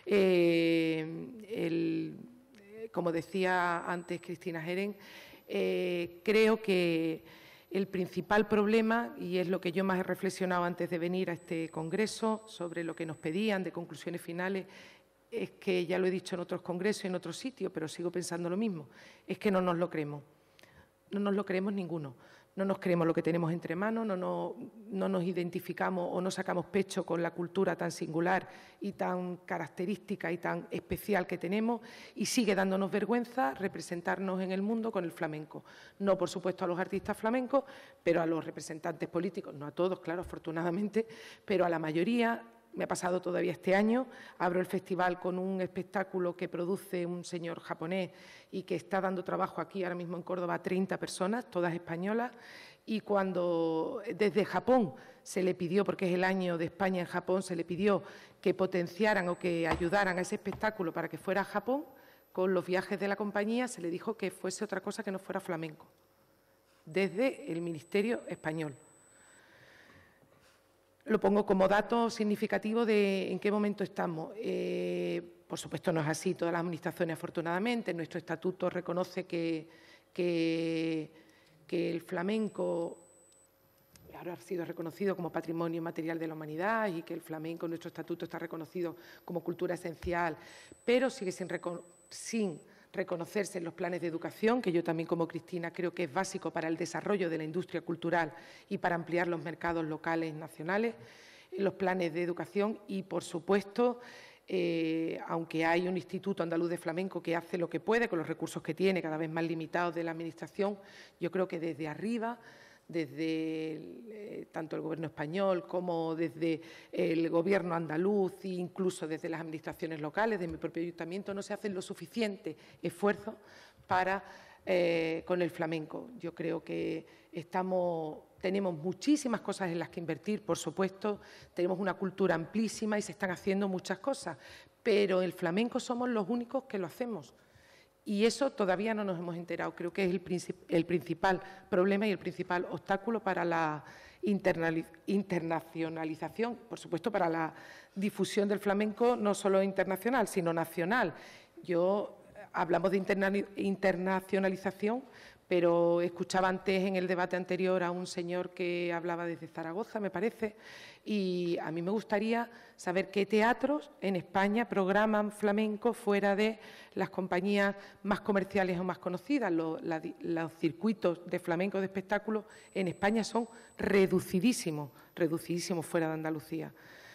F: Eh, el, como decía antes Cristina Jerez, eh, creo que el principal problema, y es lo que yo más he reflexionado antes de venir a este congreso, sobre lo que nos pedían de conclusiones finales, es que, ya lo he dicho en otros congresos y en otros sitios, pero sigo pensando lo mismo, es que no nos lo creemos. No nos lo creemos ninguno. No nos creemos lo que tenemos entre manos, no, no, no nos identificamos o no sacamos pecho con la cultura tan singular y tan característica y tan especial que tenemos, y sigue dándonos vergüenza representarnos en el mundo con el flamenco. No, por supuesto, a los artistas flamencos, pero a los representantes políticos, no a todos, claro, afortunadamente, pero a la mayoría. Me ha pasado todavía este año, abro el festival con un espectáculo que produce un señor japonés y que está dando trabajo aquí ahora mismo en Córdoba a treinta personas, todas españolas, y cuando desde Japón se le pidió, porque es el año de España en Japón, se le pidió que potenciaran o que ayudaran a ese espectáculo para que fuera a Japón, con los viajes de la compañía se le dijo que fuese otra cosa que no fuera flamenco, desde el Ministerio español. Lo pongo como dato significativo de en qué momento estamos. Eh, por supuesto, no es así todas las administraciones, afortunadamente. Nuestro estatuto reconoce que, que, que el flamenco ahora ha sido reconocido como patrimonio material de la humanidad y que el flamenco en nuestro estatuto está reconocido como cultura esencial, pero sigue sin, sin reconocerse en los planes de educación, que yo también, como Cristina, creo que es básico para el desarrollo de la industria cultural y para ampliar los mercados locales y nacionales, en los planes de educación y, por supuesto, eh, aunque hay un Instituto Andaluz de Flamenco que hace lo que puede con los recursos que tiene, cada vez más limitados de la Administración, yo creo que desde arriba, desde el, eh, tanto el Gobierno español como desde el Gobierno andaluz e incluso desde las administraciones locales, de mi propio ayuntamiento, no se hacen lo suficiente esfuerzo para eh, con el flamenco. Yo creo que estamos, tenemos muchísimas cosas en las que invertir, por supuesto, tenemos una cultura amplísima y se están haciendo muchas cosas, pero el flamenco somos los únicos que lo hacemos. Y eso todavía no nos hemos enterado. Creo que es el, princip el principal problema y el principal obstáculo para la internacionalización, por supuesto, para la difusión del flamenco, no solo internacional, sino nacional. Yo, hablamos de interna internacionalización, pero escuchaba antes en el debate anterior a un señor que hablaba desde Zaragoza, me parece, y a mí me gustaría saber qué teatros en España programan flamenco fuera de las compañías más comerciales o más conocidas. Los, la, los circuitos de flamenco de espectáculos en España son reducidísimos, reducidísimos fuera de Andalucía.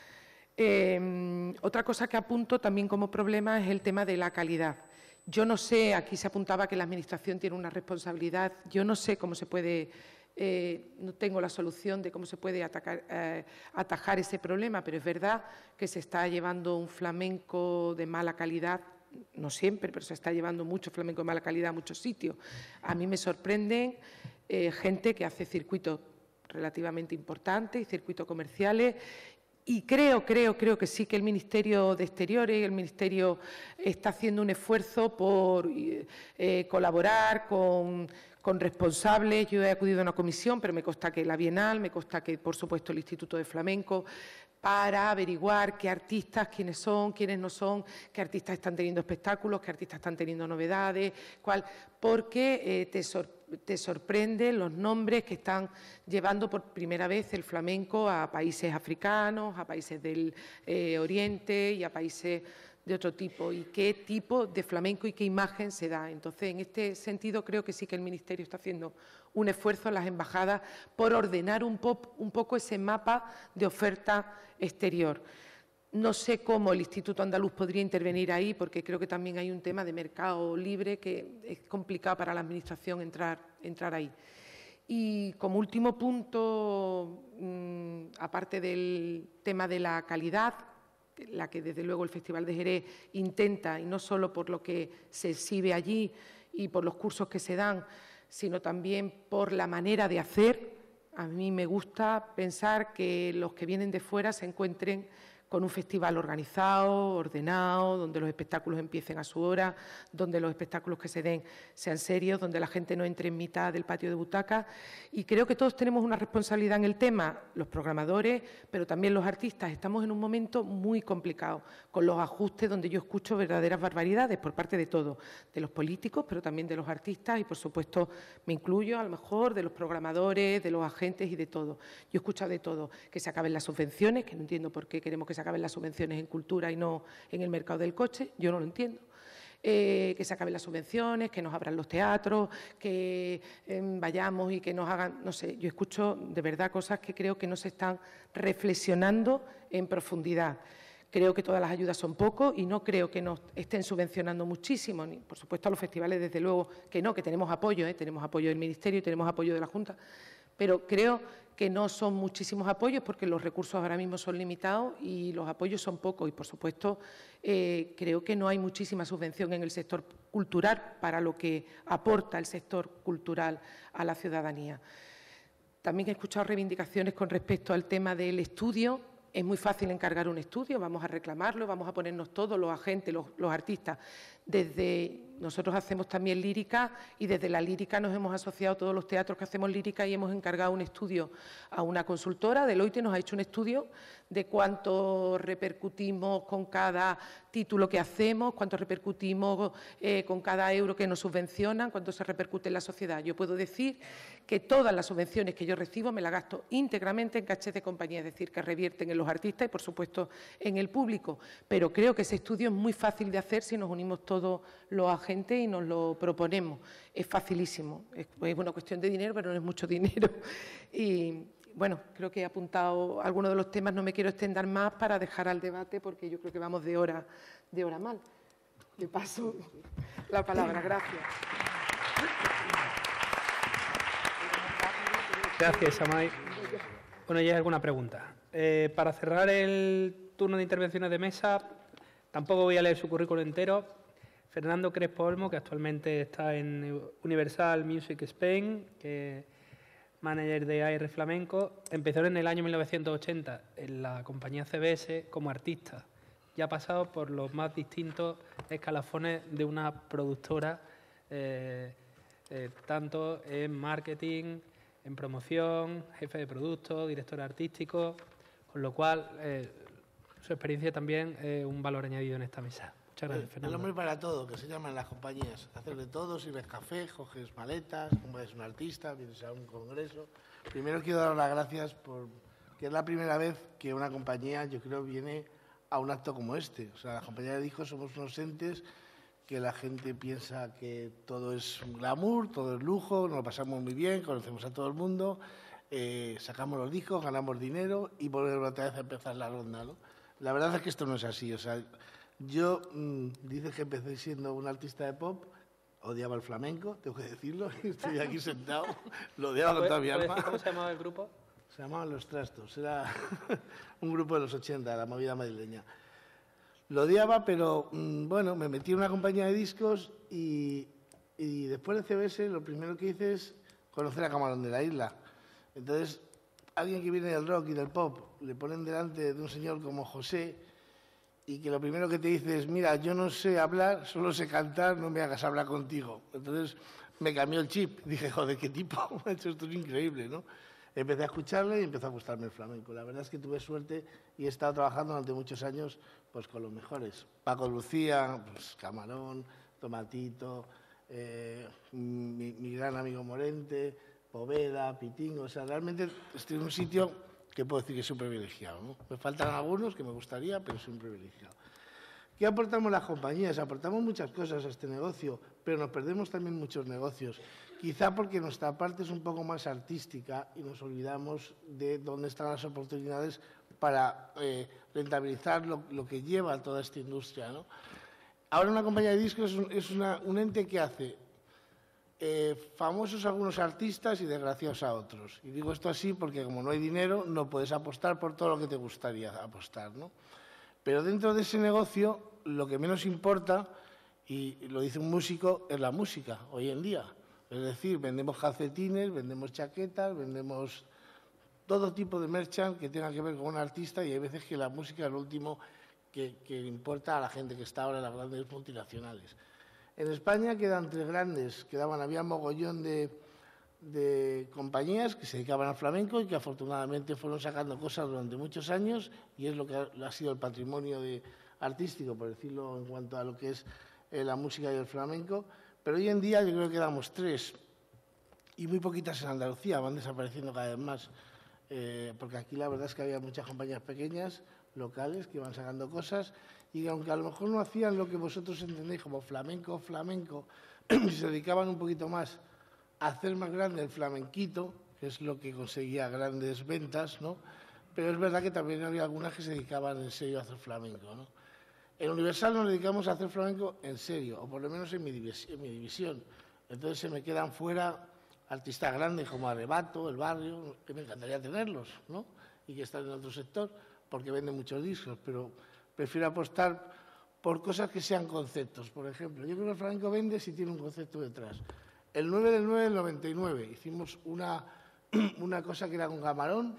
F: Eh, otra cosa que apunto también como problema es el tema de la calidad. Yo no sé, aquí se apuntaba que la Administración tiene una responsabilidad, yo no sé cómo se puede, eh, no tengo la solución de cómo se puede atacar, eh, atajar ese problema, pero es verdad que se está llevando un flamenco de mala calidad, no siempre, pero se está llevando mucho flamenco de mala calidad a muchos sitios. A mí me sorprenden eh, gente que hace circuitos relativamente importantes y circuitos comerciales. Y creo, creo, creo que sí que el Ministerio de Exteriores, el Ministerio está haciendo un esfuerzo por eh, colaborar con, con responsables. Yo he acudido a una comisión, pero me consta que la Bienal, me consta que, por supuesto, el Instituto de Flamenco, para averiguar qué artistas, quiénes son, quiénes no son, qué artistas están teniendo espectáculos, qué artistas están teniendo novedades, cuál, porque eh, te, sor, te sorprenden los nombres que están llevando por primera vez el flamenco a países africanos, a países del eh, Oriente y a países de otro tipo, y qué tipo de flamenco y qué imagen se da. Entonces, en este sentido, creo que sí que el Ministerio está haciendo un esfuerzo en las embajadas por ordenar un, pop, un poco ese mapa de oferta exterior. No sé cómo el Instituto Andaluz podría intervenir ahí, porque creo que también hay un tema de mercado libre que es complicado para la Administración entrar, entrar ahí. Y como último punto, mmm, aparte del tema de la calidad, la que desde luego el Festival de Jerez intenta, y no solo por lo que se exhibe allí y por los cursos que se dan, sino también por la manera de hacer. A mí me gusta pensar que los que vienen de fuera se encuentren con un festival organizado, ordenado, donde los espectáculos empiecen a su hora, donde los espectáculos que se den sean serios, donde la gente no entre en mitad del patio de butacas. Y creo que todos tenemos una responsabilidad en el tema, los programadores, pero también los artistas. Estamos en un momento muy complicado, con los ajustes donde yo escucho verdaderas barbaridades por parte de todos, de los políticos, pero también de los artistas y, por supuesto, me incluyo a lo mejor de los programadores, de los agentes y de todo. Yo he escuchado de todo, que se acaben las subvenciones, que no entiendo por qué queremos que se acaben las subvenciones en cultura y no en el mercado del coche, yo no lo entiendo. Eh, que se acaben las subvenciones, que nos abran los teatros, que eh, vayamos y que nos hagan, no sé, yo escucho de verdad cosas que creo que no se están reflexionando en profundidad. Creo que todas las ayudas son poco y no creo que nos estén subvencionando muchísimo, ni por supuesto a los festivales desde luego que no, que tenemos apoyo, ¿eh? Tenemos apoyo del Ministerio y tenemos apoyo de la Junta, pero creo que no son muchísimos apoyos porque los recursos ahora mismo son limitados y los apoyos son pocos y, por supuesto, eh, creo que no hay muchísima subvención en el sector cultural para lo que aporta el sector cultural a la ciudadanía. También he escuchado reivindicaciones con respecto al tema del estudio. Es muy fácil encargar un estudio, vamos a reclamarlo, vamos a ponernos todos los agentes, los, los artistas. Desde nosotros hacemos también lírica y desde la lírica nos hemos asociado todos los teatros que hacemos lírica y hemos encargado un estudio a una consultora. Deloitte nos ha hecho un estudio de cuánto repercutimos con cada título que hacemos, cuánto repercutimos eh, con cada euro que nos subvencionan, cuánto se repercute en la sociedad. Yo puedo decir que todas las subvenciones que yo recibo me las gasto íntegramente en cachés de compañía, es decir, que revierten en los artistas y, por supuesto, en el público. Pero creo que ese estudio es muy fácil de hacer si nos unimos todos los agentes y nos lo proponemos. Es facilísimo. Es, es una cuestión de dinero, pero no es mucho dinero. Y bueno, creo que he apuntado algunos de los temas, no me quiero extender más para dejar al debate porque yo creo que vamos de hora, de hora mal. Le paso la palabra. Gracias.
A: Gracias, Amay. Bueno, ¿ya hay alguna pregunta? Eh, para cerrar el turno de intervenciones de mesa, tampoco voy a leer su currículum entero. Fernando Crespo Olmo, que actualmente está en Universal Music Spain, que es manager de A R Flamenco, empezó en el año mil novecientos ochenta en la compañía C B S como artista. Ya ha pasado por los más distintos escalafones de una productora, eh, eh, tanto en marketing, en promoción, jefe de producto, director artístico, con lo cual eh, su experiencia también es un valor añadido en esta mesa. Muchas gracias, Fernando.
G: El hombre para todo, que se llaman las compañías. Hacer de todo, sirves café, coges maletas, como eres un artista, vienes a un congreso. Primero quiero dar las gracias por que es la primera vez que una compañía, yo creo, viene a un acto como este. O sea, la compañía de discos somos unos entes que la gente piensa que todo es un glamour, todo es lujo, nos lo pasamos muy bien, conocemos a todo el mundo, eh, sacamos los discos, ganamos dinero y volvemos otra vez a empezar la ronda, ¿no? La verdad es que esto no es así. O sea, yo, mmm, dices que empecé siendo un artista de pop, odiaba el flamenco, tengo que decirlo, estoy aquí sentado, lo odiaba con toda mi alma.
A: ¿Cómo se llamaba el grupo?
G: Se llamaban Los Trastos, era un grupo de los ochenta, la movida madrileña. Lo odiaba, pero mmm, bueno, me metí en una compañía de discos y, y después de C B S lo primero que hice es conocer a Camarón de la Isla. Entonces, alguien que viene del rock y del pop, le ponen delante de un señor como José y que lo primero que te dice es, mira, yo no sé hablar, solo sé cantar, no me hagas hablar contigo. Entonces me cambió el chip. Dije, joder, qué tipo, esto es increíble, ¿no? empecé a escucharle y empezó a gustarme el flamenco. La verdad es que tuve suerte y he estado trabajando durante muchos años pues, con los mejores. Paco Lucía, pues, Camarón, Tomatito, eh, mi, mi gran amigo Morente, Poveda, Pitingo. O sea, realmente estoy en un sitio que puedo decir que soy un privilegiado, ¿no? Me faltan algunos que me gustaría, pero soy un privilegiado. ¿Qué aportamos las compañías? Aportamos muchas cosas a este negocio, pero nos perdemos también muchos negocios. Quizá porque nuestra parte es un poco más artística y nos olvidamos de dónde están las oportunidades para eh, rentabilizar lo, lo que lleva toda esta industria, ¿no? Ahora una compañía de discos es, un, es una, un ente que hace eh, famosos a algunos artistas y desgraciados a otros. Y digo esto así porque como no hay dinero, no puedes apostar por todo lo que te gustaría apostar, ¿no? Pero dentro de ese negocio, lo que menos importa, y lo dice un músico, es la música hoy en día. Es decir, vendemos calcetines, vendemos chaquetas, vendemos todo tipo de merchant que tenga que ver con un artista y hay veces que la música es lo último que, que importa a la gente que está ahora en las grandes multinacionales. En España quedan tres grandes, quedaban, había mogollón de, de compañías que se dedicaban al flamenco y que afortunadamente fueron sacando cosas durante muchos años y es lo que ha, ha sido el patrimonio de, artístico, por decirlo, en cuanto a lo que es eh, la música y el flamenco. Pero hoy en día yo creo que quedamos tres y muy poquitas en Andalucía, van desapareciendo cada vez más, eh, porque aquí la verdad es que había muchas compañías pequeñas, locales, que iban sacando cosas y aunque a lo mejor no hacían lo que vosotros entendéis como flamenco, flamenco, se dedicaban un poquito más a hacer más grande el flamenquito, que es lo que conseguía grandes ventas, ¿no? Pero es verdad que también había algunas que se dedicaban en serio a hacer flamenco, ¿no? En Universal nos dedicamos a hacer flamenco en serio, o por lo menos en mi, división, en mi división. Entonces se me quedan fuera artistas grandes como Arrebato, El Barrio, que me encantaría tenerlos, ¿no? Y que están en otro sector, porque venden muchos discos, pero prefiero apostar por cosas que sean conceptos. Por ejemplo, yo creo que el flamenco vende si tiene un concepto detrás. El nueve del nueve del noventa y nueve hicimos una, una cosa que era con Camarón,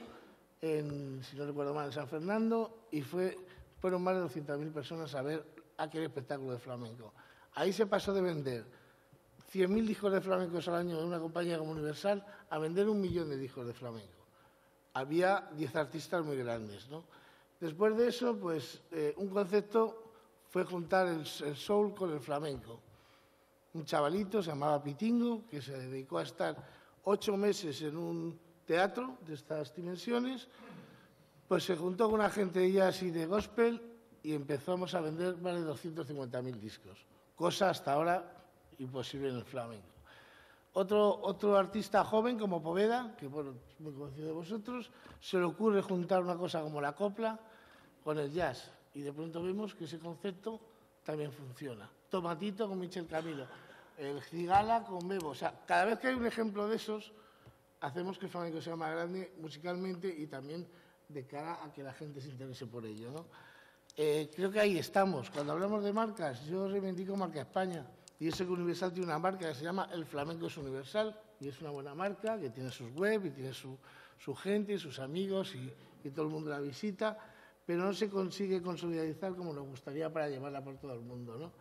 G: en, si no recuerdo mal, en San Fernando, y fue... fueron más de doscientas mil personas a ver aquel espectáculo de flamenco. Ahí se pasó de vender cien mil discos de flamencos al año en una compañía como Universal a vender un millón de discos de flamenco. Había diez artistas muy grandes, ¿no? Después de eso, pues, eh, un concepto fue juntar el, el soul con el flamenco. Un chavalito, se llamaba Pitingo, que se dedicó a estar ocho meses en un teatro de estas dimensiones. Pues se juntó con una gente de jazz y de gospel y empezamos a vender más de doscientos cincuenta mil discos, cosa hasta ahora imposible en el flamenco. Otro, otro artista joven como Poveda, que bueno, es muy conocido de vosotros, se le ocurre juntar una cosa como la copla con el jazz y de pronto vemos que ese concepto también funciona. Tomatito con Michel Camilo, el Cigala con Bebo. O sea, cada vez que hay un ejemplo de esos, hacemos que el flamenco sea más grande musicalmente y también de cara a que la gente se interese por ello, ¿no? Eh, creo que ahí estamos. Cuando hablamos de marcas, yo reivindico Marca España. Y eso que Universal tiene una marca que se llama El Flamenco es Universal, y es una buena marca, que tiene sus web, y tiene su, su gente, sus amigos, y, y todo el mundo la visita, pero no se consigue consolidar como nos gustaría para llevarla por todo el mundo, ¿no?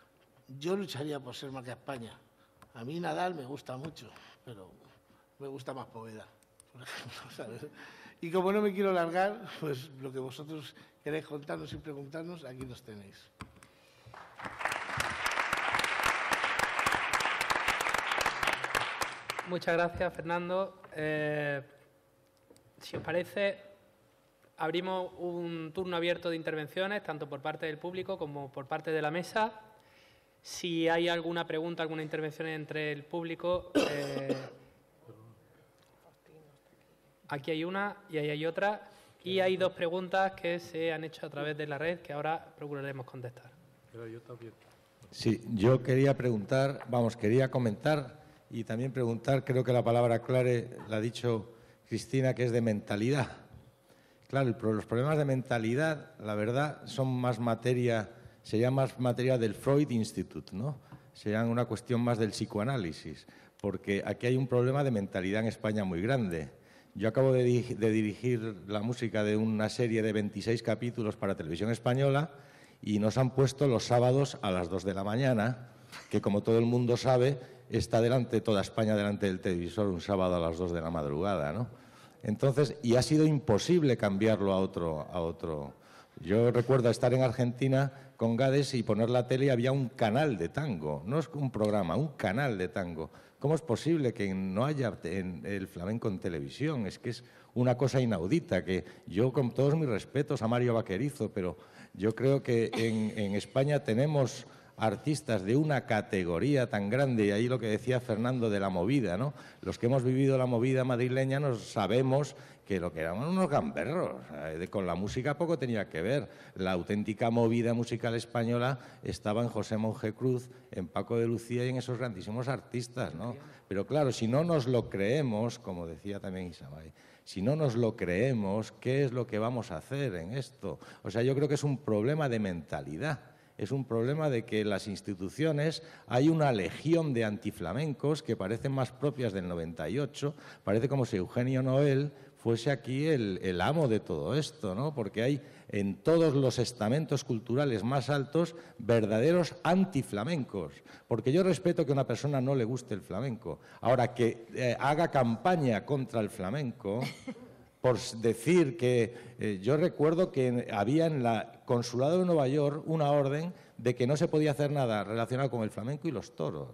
G: Yo lucharía por ser Marca España. A mí Nadal me gusta mucho, pero me gusta más Poveda, por ejemplo, ¿sabes? Y como no me quiero largar, pues lo que vosotros queréis contarnos y preguntarnos, aquí nos tenéis.
A: Muchas gracias, Fernando. Eh, si os parece, abrimos un turno abierto de intervenciones, tanto por parte del público como por parte de la mesa. Si hay alguna pregunta, alguna intervención entre el público, eh, aquí hay una y ahí hay otra. Y hay dos preguntas que se han hecho a través de la red que ahora procuraremos contestar.
H: Sí, yo quería preguntar, vamos, quería comentar y también preguntar, creo que la palabra clave la ha dicho Cristina, que es de mentalidad. Claro, el, los problemas de mentalidad, la verdad, son más materia, serían más materia del Freud Institute, ¿no? Serían una cuestión más del psicoanálisis, porque aquí hay un problema de mentalidad en España muy grande. Yo acabo de, de dirigir la música de una serie de veintiséis capítulos para Televisión Española y nos han puesto los sábados a las dos de la mañana, que como todo el mundo sabe, está delante toda España delante del televisor un sábado a las dos de la madrugada, ¿no? Entonces, y ha sido imposible cambiarlo a otro, a otro. Yo recuerdo estar en Argentina con Gades y poner la tele y había un canal de tango, no es un programa, un canal de tango. ¿Cómo es posible que no haya en el flamenco en televisión? Es que es una cosa inaudita, que yo, con todos mis respetos a Mario Vaquerizo, pero yo creo que en, en España tenemos artistas de una categoría tan grande, y ahí lo que decía Fernando de la movida, ¿no? Los que hemos vivido la movida madrileña nos sabemos que lo que eran unos gamberros, con la música poco tenía que ver. La auténtica movida musical española estaba en José Monje Cruz, en Paco de Lucía y en esos grandísimos artistas, ¿no? Pero claro, si no nos lo creemos, como decía también Isamay, si no nos lo creemos, ¿qué es lo que vamos a hacer en esto? O sea, yo creo que es un problema de mentalidad. Es un problema de que en las instituciones hay una legión de antiflamencos que parecen más propias del noventa y ocho, parece como si Eugenio Noel fuese aquí el, el amo de todo esto, ¿no? Porque hay en todos los estamentos culturales más altos verdaderos antiflamencos. Porque yo respeto que a una persona no le guste el flamenco. Ahora, que eh, haga campaña contra el flamenco, por decir que eh, yo recuerdo que había en el Consulado de Nueva York una orden de que no se podía hacer nada relacionado con el flamenco y los toros.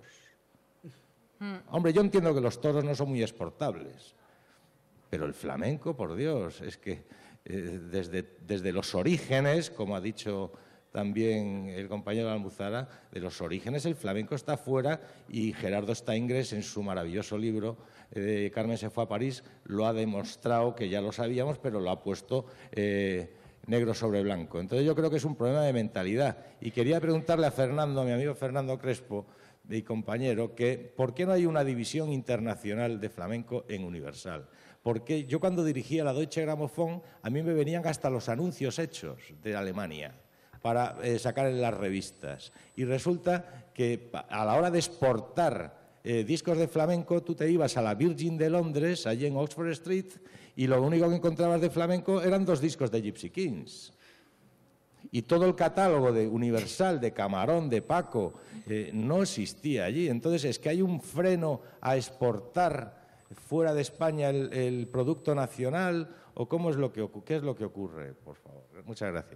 H: Mm. Hombre, yo entiendo que los toros no son muy exportables, pero el flamenco, por Dios, es que eh, desde, desde los orígenes, como ha dicho también el compañero Almuzara, de los orígenes el flamenco está fuera, y Gerardo Steingres en su maravilloso libro eh, Carmen se fue a París lo ha demostrado, que ya lo sabíamos, pero lo ha puesto eh, negro sobre blanco. Entonces yo creo que es un problema de mentalidad. Y quería preguntarle a Fernando, a mi amigo Fernando Crespo, mi compañero, que ¿por qué no hay una división internacional de flamenco en Universal? Porque yo cuando dirigía la Deutsche Grammophon, a mí me venían hasta los anuncios hechos de Alemania para eh, sacar en las revistas. Y resulta que a la hora de exportar eh, discos de flamenco, tú te ibas a la Virgin de Londres, allí en Oxford Street, y lo único que encontrabas de flamenco eran dos discos de Gypsy Kings. Y todo el catálogo de Universal, de Camarón, de Paco, eh, no existía allí. Entonces, es que hay un freno a exportar fuera de España el, el producto nacional, o cómo es lo que, qué es lo que ocurre, por favor. Muchas gracias.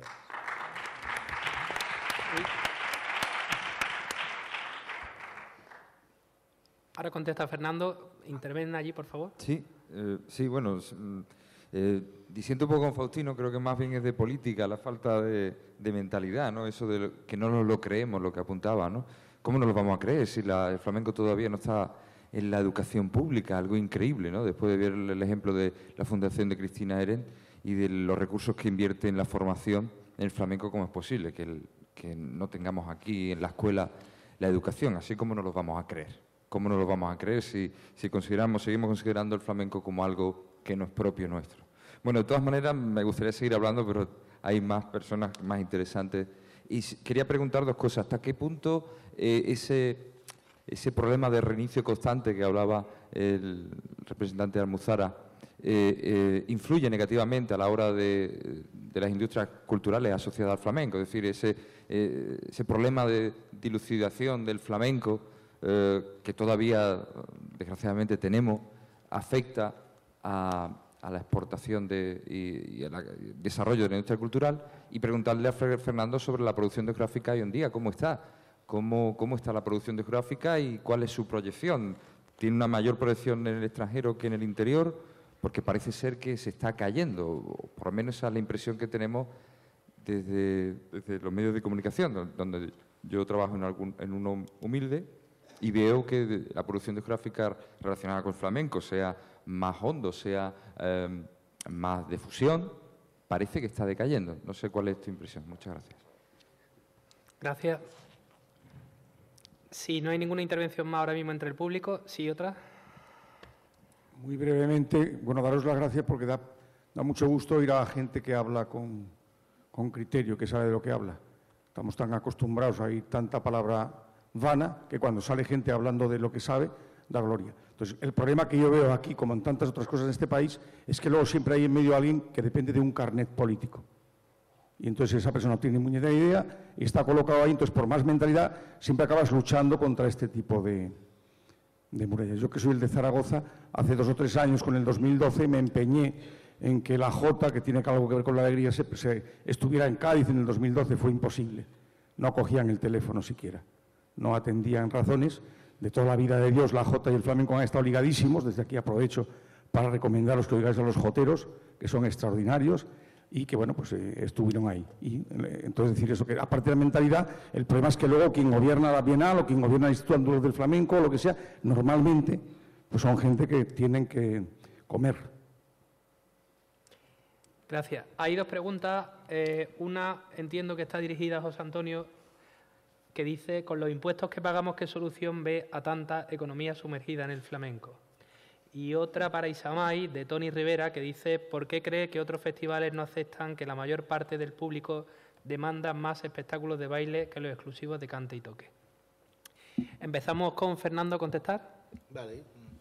A: Ahora contesta Fernando. Interven allí, por favor.
I: Sí, eh, sí, bueno, eh, diciendo un poco con Faustino, creo que más bien es de política, la falta de, de mentalidad, ¿no? Eso de lo, que no nos lo creemos, lo que apuntaba, ¿no? ¿Cómo nos lo vamos a creer si la, el flamenco todavía no está en la educación pública? Algo increíble, ¿no? Después de ver el ejemplo de la Fundación de Cristina Eren y de los recursos que invierte en la formación en el flamenco, ¿cómo es posible que, el, que no tengamos aquí en la escuela la educación? Así como nos lo vamos a creer. ¿Cómo nos lo vamos a creer si, si consideramos, seguimos considerando el flamenco como algo que no es propio nuestro? Bueno, de todas maneras, me gustaría seguir hablando, pero hay más personas más interesantes. Y quería preguntar dos cosas. ¿Hasta qué punto eh, ese, ese problema de reinicio constante que hablaba el representante de Almuzara eh, eh, influye negativamente a la hora de, de las industrias culturales asociadas al flamenco? Es decir, ese, eh, ese problema de dilucidación del flamenco Eh, que todavía, desgraciadamente, tenemos, afecta a, a la exportación de, y, y al desarrollo de la industria cultural, y preguntarle a Fernando sobre la producción discográfica hoy en día, cómo está, cómo, cómo está la producción discográfica y cuál es su proyección. ¿Tiene una mayor proyección en el extranjero que en el interior? Porque parece ser que se está cayendo, o por lo menos esa es la impresión que tenemos desde, desde los medios de comunicación, donde yo trabajo en, algún, en uno humilde, y veo que la producción discográfica relacionada con el flamenco, sea más hondo, sea eh, más de fusión, parece que está decayendo. No sé cuál es tu impresión. Muchas gracias.
A: Gracias. Si no hay ninguna intervención más ahora mismo entre el público, ¿sí otra?
J: Muy brevemente, bueno, daros las gracias porque da, da mucho gusto oír a la gente que habla con, con criterio, que sabe de lo que habla. Estamos tan acostumbrados a oír tanta palabra vana, que cuando sale gente hablando de lo que sabe, da gloria. Entonces, el problema que yo veo aquí, como en tantas otras cosas en este país, es que luego siempre hay en medio alguien que depende de un carnet político. Y entonces esa persona no tiene ni muñeca idea y está colocado ahí, entonces por más mentalidad siempre acabas luchando contra este tipo de, de murallas. Yo que soy el de Zaragoza, hace dos o tres años, con el dos mil doce, me empeñé en que la Jota, que tiene algo que ver con la alegría, se, se, estuviera en Cádiz en el dos mil doce. Fue imposible. No cogían el teléfono siquiera. No atendían razones. De toda la vida de Dios, la Jota y el flamenco han estado ligadísimos. Desde aquí aprovecho para recomendaros que oigáis a los joteros, que son extraordinarios y que, bueno, pues eh, estuvieron ahí. Y eh, entonces decir eso, que aparte de la mentalidad, el problema es que luego quien gobierna la Bienal o quien gobierna el Instituto Andaluz del Flamenco o lo que sea, normalmente pues son gente que tienen que comer.
A: Gracias. Hay dos preguntas. Eh, una, entiendo que está dirigida a José Antonio, que dice, con los impuestos que pagamos, ¿qué solución ve a tanta economía sumergida en el flamenco? Y otra para Isamay, de Tony Rivera, que dice, ¿por qué cree que otros festivales no aceptan que la mayor parte del público demanda más espectáculos de baile que los exclusivos de cante y toque? Empezamos con Fernando a contestar.
G: Vale.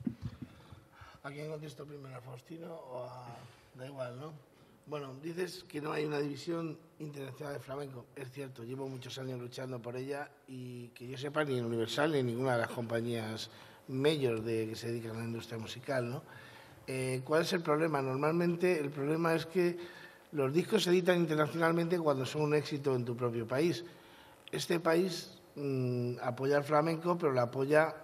G: ¿A quién contesto primero? ¿A Faustino o a...? Da igual, ¿no? Bueno, dices que no hay una división internacional de flamenco. Es cierto, llevo muchos años luchando por ella y que yo sepa ni en Universal ni en ninguna de las compañías major de que se dedican a la industria musical, ¿no? Eh, ¿Cuál es el problema? Normalmente el problema es que los discos se editan internacionalmente cuando son un éxito en tu propio país. Este país mmm, apoya al flamenco, pero lo apoya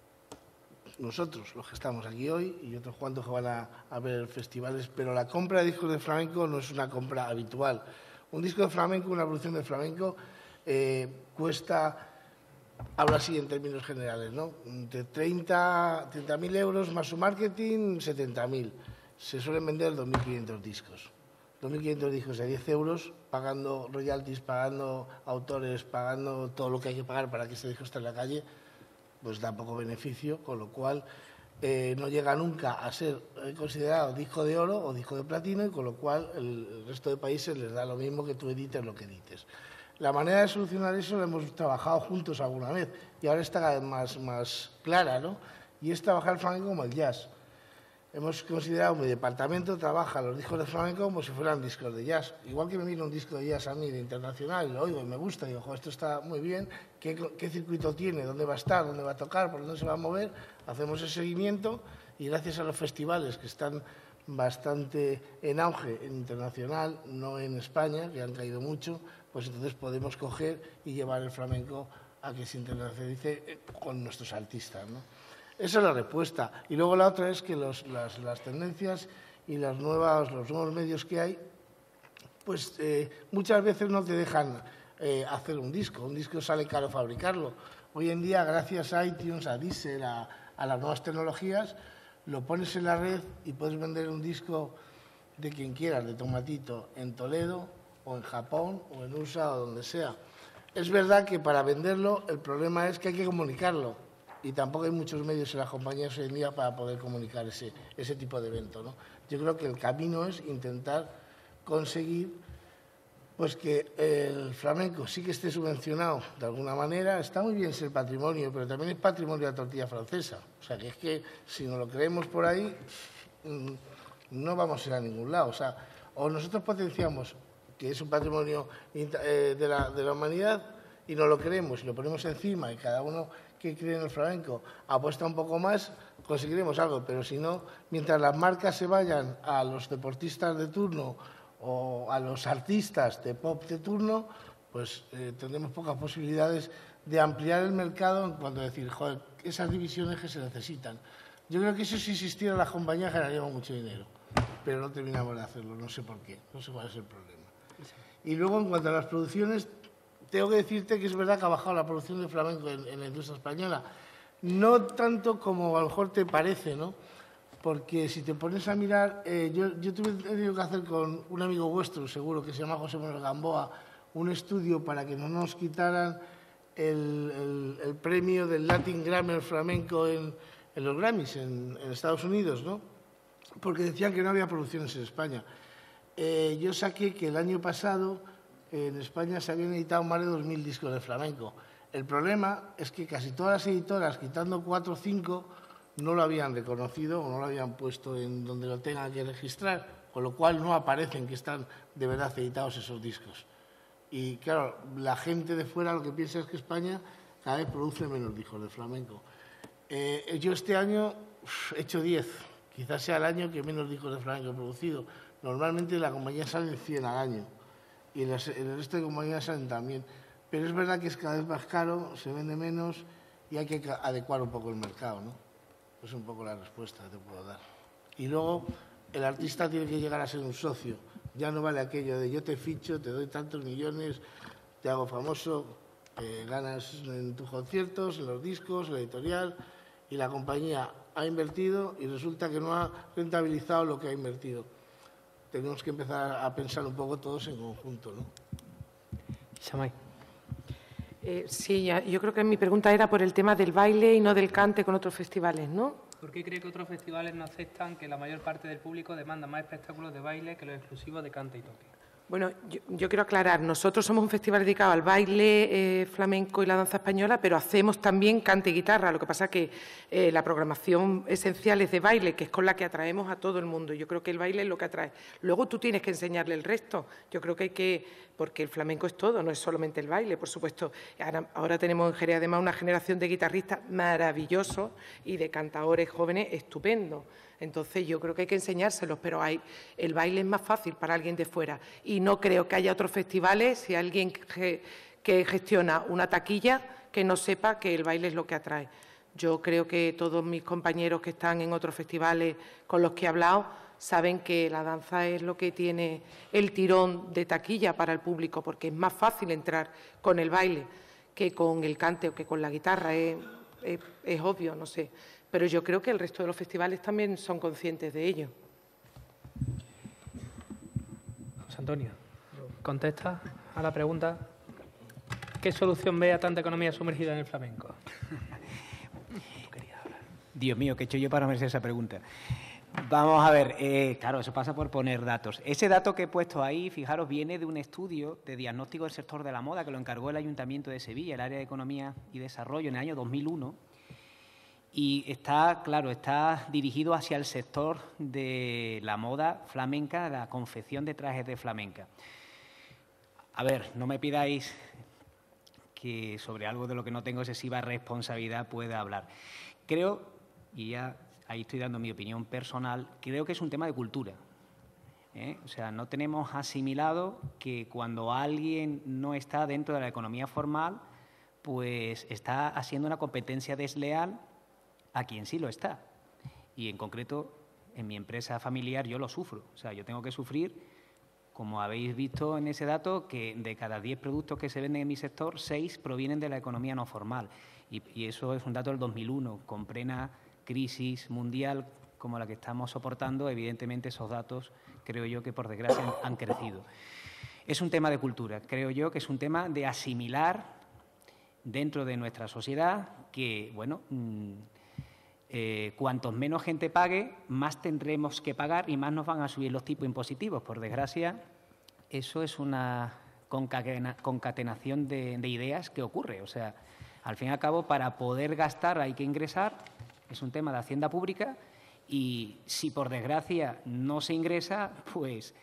G: nosotros, los que estamos aquí hoy, y otros cuantos que van a, a ver festivales, pero la compra de discos de flamenco no es una compra habitual. Un disco de flamenco, una producción de flamenco, eh, cuesta, hablo así en términos generales, ¿no? De treinta mil euros más su marketing, setenta mil. Se suelen vender dos mil quinientos discos. dos mil quinientos discos a diez euros, pagando royalties, pagando autores, pagando todo lo que hay que pagar para que ese disco esté en la calle, pues da poco beneficio, con lo cual eh, no llega nunca a ser considerado disco de oro o disco de platino, y con lo cual el, el resto de países les da lo mismo que tú edites lo que edites. La manera de solucionar eso la hemos trabajado juntos alguna vez y ahora está cada vez más, más clara, ¿no? Y es trabajar el flamenco como el jazz. Hemos considerado, mi departamento trabaja los discos de flamenco como si fueran discos de jazz. Igual que me viene un disco de jazz a mí de internacional, y lo oigo y me gusta, y digo, esto está muy bien, ¿qué, ¿qué circuito tiene? ¿Dónde va a estar? ¿Dónde va a tocar? ¿Por dónde se va a mover? Hacemos el seguimiento y gracias a los festivales que están bastante en auge en internacional, no en España, que han caído mucho, pues entonces podemos coger y llevar el flamenco a que se internacionalice con nuestros artistas, ¿no? Esa es la respuesta. Y luego la otra es que los, las, las tendencias y las nuevas, los nuevos medios que hay, pues eh, muchas veces no te dejan eh, hacer un disco. Un disco sale caro fabricarlo. Hoy en día, gracias a iTunes, a Deezer, a, a las nuevas tecnologías, lo pones en la red y puedes vender un disco de quien quieras, de Tomatito, en Toledo o en Japón o en U S A o donde sea. Es verdad que para venderlo el problema es que hay que comunicarlo. Y tampoco hay muchos medios en las compañías hoy en día para poder comunicar ese, ese tipo de evento, ¿no? Yo creo que el camino es intentar conseguir pues, que el flamenco sí que esté subvencionado de alguna manera. Está muy bien ser patrimonio, pero también es patrimonio de la tortilla francesa. O sea, que es que si no lo creemos por ahí, no vamos a ir a ningún lado. O sea, o nosotros potenciamos que es un patrimonio de la, de la humanidad y no lo creemos y lo ponemos encima y cada uno que cree en el flamenco apuesta un poco más, conseguiremos algo, pero si no, mientras las marcas se vayan a los deportistas de turno o a los artistas de pop de turno, pues eh, tendremos pocas posibilidades de ampliar el mercado en cuanto a decir, joder, esas divisiones que se necesitan. Yo creo que eso, si existiera las compañías, ganaríamos mucho dinero, pero no terminamos de hacerlo, no sé por qué, no sé cuál es el problema. Y luego, en cuanto a las producciones, tengo que decirte que es verdad que ha bajado la producción de flamenco en, en la industria española. No tanto como a lo mejor te parece, ¿no? Porque si te pones a mirar, eh, yo, yo tuve he tenido que hacer con un amigo vuestro, seguro, que se llama José Manuel Gamboa, un estudio para que no nos quitaran el, el, el premio del Latin Grammy flamenco en, en los Grammys, en, en Estados Unidos, ¿no? Porque decían que no había producciones en España. Eh, yo saqué que el año pasado en España se habían editado más de dos mil discos de flamenco. El problema es que casi todas las editoras, quitando cuatro o cinco, no lo habían reconocido o no lo habían puesto en donde lo tengan que registrar, con lo cual no aparecen que están de verdad editados esos discos. Y claro, la gente de fuera lo que piensa es que España cada vez produce menos discos de flamenco. Eh, yo este año uf, he hecho diez, quizás sea el año que menos discos de flamenco he producido. Normalmente la compañía salen cien al año y en, las, en el resto de compañías salen también. Pero es verdad que es cada vez más caro, se vende menos y hay que adecuar un poco el mercado, ¿no? Es un poco la respuesta que te puedo dar. Y luego el artista tiene que llegar a ser un socio. Ya no vale aquello de yo te ficho, te doy tantos millones, te hago famoso, eh, ganas en tus conciertos, en los discos, en la editorial, y la compañía ha invertido y resulta que no ha rentabilizado lo que ha invertido. Tenemos que empezar a pensar un poco todos en conjunto, ¿no?
A: Shamay.
F: Eh, sí, ya, yo creo que mi pregunta era por el tema del baile y no del cante con otros festivales, ¿no?
A: ¿Por qué cree que otros festivales no aceptan que la mayor parte del público demanda más espectáculos de baile que los exclusivos de cante y toque?
F: Bueno, yo, yo quiero aclarar, nosotros somos un festival dedicado al baile eh, flamenco y la danza española, pero hacemos también cante y guitarra. Lo que pasa es que eh, la programación esencial es de baile, que es con la que atraemos a todo el mundo. Yo creo que el baile es lo que atrae. Luego tú tienes que enseñarle el resto. Yo creo que hay que, porque el flamenco es todo, no es solamente el baile, por supuesto. Ahora, ahora tenemos en Jerez además una generación de guitarristas maravillosos y de cantadores jóvenes estupendos. Entonces, yo creo que hay que enseñárselos, pero hay, el baile es más fácil para alguien de fuera. Y no creo que haya otros festivales, si alguien que, que gestiona una taquilla, que no sepa que el baile es lo que atrae. Yo creo que todos mis compañeros que están en otros festivales con los que he hablado saben que la danza es lo que tiene el tirón de taquilla para el público, porque es más fácil entrar con el baile que con el cante o que con la guitarra. Es, es, es obvio, no sé. Pero yo creo que el resto de los festivales también son conscientes de ello.
A: José Antonio, contesta a la pregunta. ¿Qué solución ve a tanta economía sumergida en el flamenco?
E: Dios mío, ¿qué he hecho yo para merecer esa pregunta? Vamos a ver, eh, claro, eso pasa por poner datos. Ese dato que he puesto ahí, fijaros, viene de un estudio de diagnóstico del sector de la moda que lo encargó el Ayuntamiento de Sevilla, el área de Economía y Desarrollo, en el año dos mil uno. Y está, claro, está dirigido hacia el sector de la moda flamenca, la confección de trajes de flamenca. A ver, no me pidáis que sobre algo de lo que no tengo excesiva responsabilidad pueda hablar. Creo, y ya ahí estoy dando mi opinión personal, creo que es un tema de cultura. ¿eh? O sea, no tenemos asimilado que cuando alguien no está dentro de la economía formal, pues está haciendo una competencia desleal a quien sí lo está. Y en concreto, en mi empresa familiar yo lo sufro. O sea, yo tengo que sufrir, como habéis visto en ese dato, que de cada diez productos que se venden en mi sector, seis provienen de la economía no formal. Y, y eso es un dato del dos mil uno, con plena crisis mundial como la que estamos soportando. Evidentemente esos datos, creo yo, que por desgracia han, han crecido. Es un tema de cultura. Creo yo que es un tema de asimilar dentro de nuestra sociedad que, bueno, mmm, Eh, cuantos menos gente pague, más tendremos que pagar y más nos van a subir los tipos impositivos. Por desgracia, eso es una concatena, concatenación de, de ideas que ocurre. O sea, al fin y al cabo, para poder gastar hay que ingresar. Es un tema de hacienda pública y si por desgracia no se ingresa, pues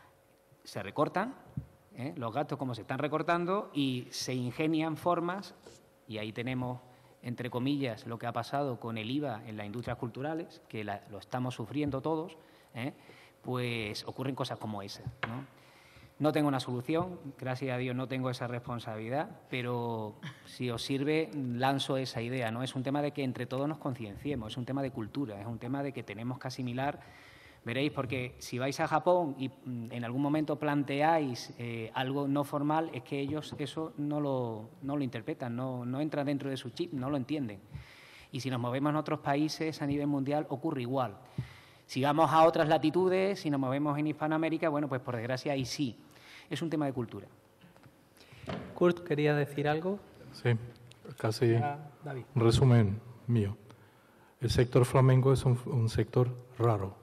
E: se recortan ¿eh? los gastos como se están recortando y se ingenian formas, y ahí tenemos, entre comillas, lo que ha pasado con el I V A en las industrias culturales, que la, lo estamos sufriendo todos, ¿eh? pues ocurren cosas como esa, ¿no? No tengo una solución, gracias a Dios no tengo esa responsabilidad, pero si os sirve, lanzo esa idea, ¿no? Es un tema de que entre todos nos concienciemos, es un tema de cultura, es un tema de que tenemos que asimilar. Veréis, porque si vais a Japón y en algún momento planteáis eh, algo no formal, es que ellos eso no lo, no lo interpretan, no, no entra dentro de su chip, no lo entienden. Y si nos movemos en otros países a nivel mundial, ocurre igual. Si vamos a otras latitudes, si nos movemos en Hispanoamérica, bueno, pues por desgracia ahí sí. Es un tema de cultura.
A: Kurt, ¿quería decir algo?
B: Sí, casi
A: Ah, David.
B: un resumen mío. El sector flamenco es un, un sector raro.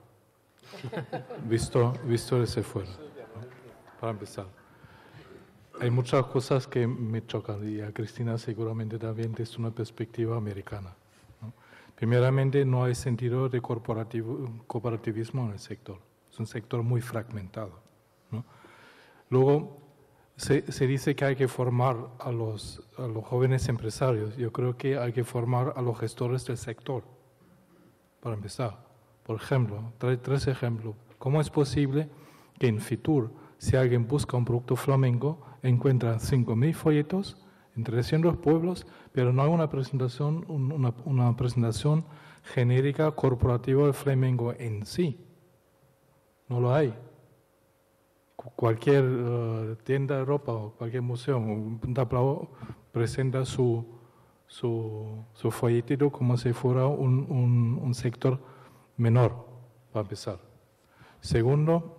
B: Visto, visto desde fuera, ¿no? Para empezar. Hay muchas cosas que me chocan y a Cristina seguramente también desde una perspectiva americana, ¿no? Primeramente, no hay sentido de corporativo, cooperativismo en el sector. Es un sector muy fragmentado, ¿no? Luego, Se, se dice que hay que formar a los, a los jóvenes empresarios. Yo creo que hay que formar a los gestores del sector, para empezar. Por ejemplo, tres, tres ejemplos. ¿Cómo es posible que en Fitur, si alguien busca un producto flamenco, encuentra cinco mil folletos en trescientos pueblos, pero no hay una presentación, una, una presentación genérica corporativa del flamenco en sí? No lo hay. Cualquier uh, tienda de ropa o cualquier museo, un tablao presenta su, su, su folletito como si fuera un, un, un sector menor, para empezar. Segundo,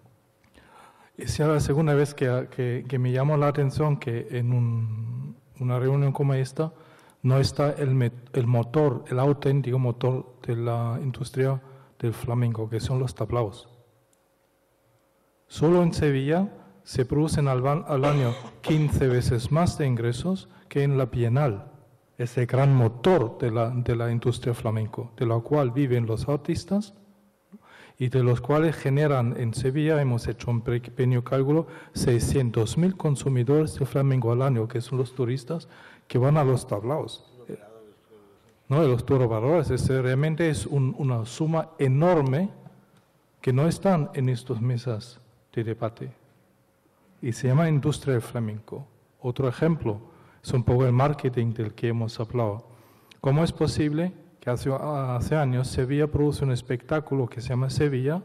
B: es la segunda vez que, que, que me llamó la atención que en un, una reunión como esta no está el, el motor, el auténtico motor de la industria del flamenco, que son los tablaos. Solo en Sevilla se producen al, al año quince veces más de ingresos que en la Bienal. Es el gran motor de la, de la industria flamenco, de la cual viven los artistas y de los cuales generan en Sevilla, hemos hecho un pequeño cálculo, seiscientos mil consumidores de flamenco al año, que son los turistas que van a los tablaos. No, de los turoperadores. Este realmente es un, una suma enorme que no están en estas mesas de debate. Y se llama industria del flamenco. Otro ejemplo es un poco el marketing del que hemos hablado. ¿Cómo es posible que hace, hace años Sevilla produce un espectáculo que se llama Sevilla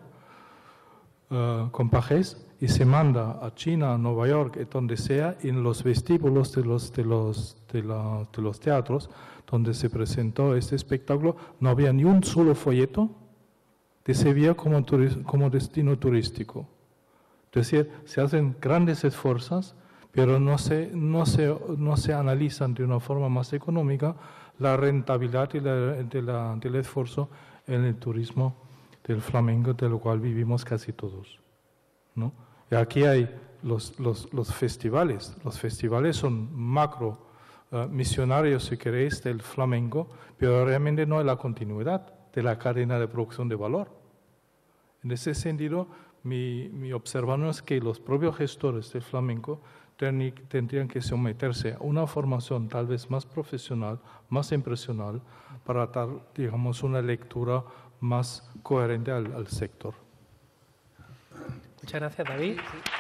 B: uh, con pajes y se manda a China, a Nueva York, donde sea, en los vestíbulos de los, de los, de la, de los teatros donde se presentó este espectáculo, no había ni un solo folleto de Sevilla como, como destino turístico? Es decir, se hacen grandes esfuerzos, pero no se, no se, no se analizan de una forma más económica la rentabilidad y la, de la, del esfuerzo en el turismo del flamenco, de lo cual vivimos casi todos, ¿no? Y aquí hay los, los, los festivales. Los festivales son macro uh, misionarios, si queréis, del flamenco, pero realmente no hay la continuidad de la cadena de producción de valor. En ese sentido, mi, mi observación es que los propios gestores del flamenco tendrían que someterse a una formación tal vez más profesional, más impresional, para dar, digamos, una lectura más coherente al, al sector.
A: Muchas gracias, David.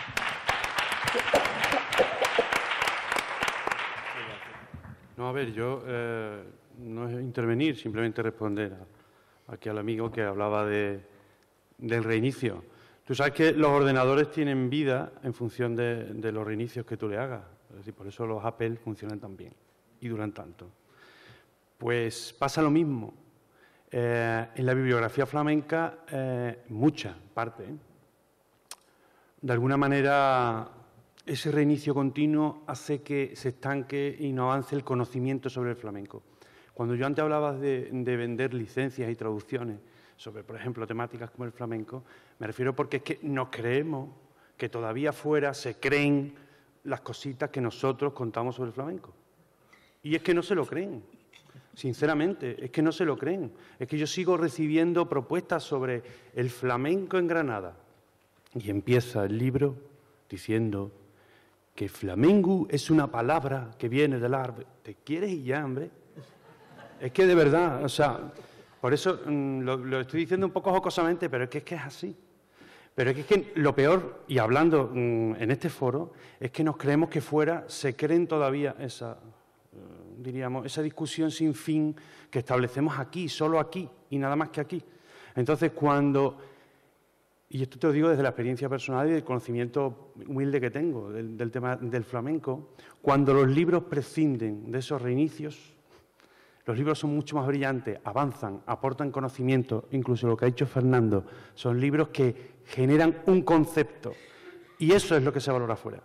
C: No, a ver, yo eh, no es intervenir, simplemente responder a, aquí al amigo que hablaba de, del reinicio. Tú sabes que los ordenadores tienen vida en función de, de los reinicios que tú le hagas. Es decir, por eso los Apple funcionan tan bien y duran tanto. Pues pasa lo mismo. Eh, en la bibliografía flamenca, eh, mucha parte, ¿eh? De alguna manera, ese reinicio continuo hace que se estanque y no avance el conocimiento sobre el flamenco. Cuando yo antes hablaba de, de vender licencias y traducciones sobre, por ejemplo, temáticas como el flamenco, me refiero porque es que nos creemos que todavía fuera se creen las cositas que nosotros contamos sobre el flamenco. Y es que no se lo creen, sinceramente, es que no se lo creen. Es que yo sigo recibiendo propuestas sobre el flamenco en Granada. Y empieza el libro diciendo que flamenco es una palabra que viene del árabe. ¿Te quieres ir ya, hombre? Es que de verdad, o sea, por eso mmm, lo, lo estoy diciendo un poco jocosamente, pero es que es que es así. Pero es que, es que lo peor, y hablando mmm, en este foro, es que nos creemos que fuera se creen todavía esa, uh, diríamos, esa discusión sin fin que establecemos aquí, solo aquí, y nada más que aquí. Entonces, cuando... Y esto te lo digo desde la experiencia personal y del conocimiento humilde que tengo del, del tema del flamenco. Cuando los libros prescinden de esos reinicios, los libros son mucho más brillantes, avanzan, aportan conocimiento, incluso lo que ha dicho Fernando, son libros que generan un concepto. Y eso es lo que se valora afuera.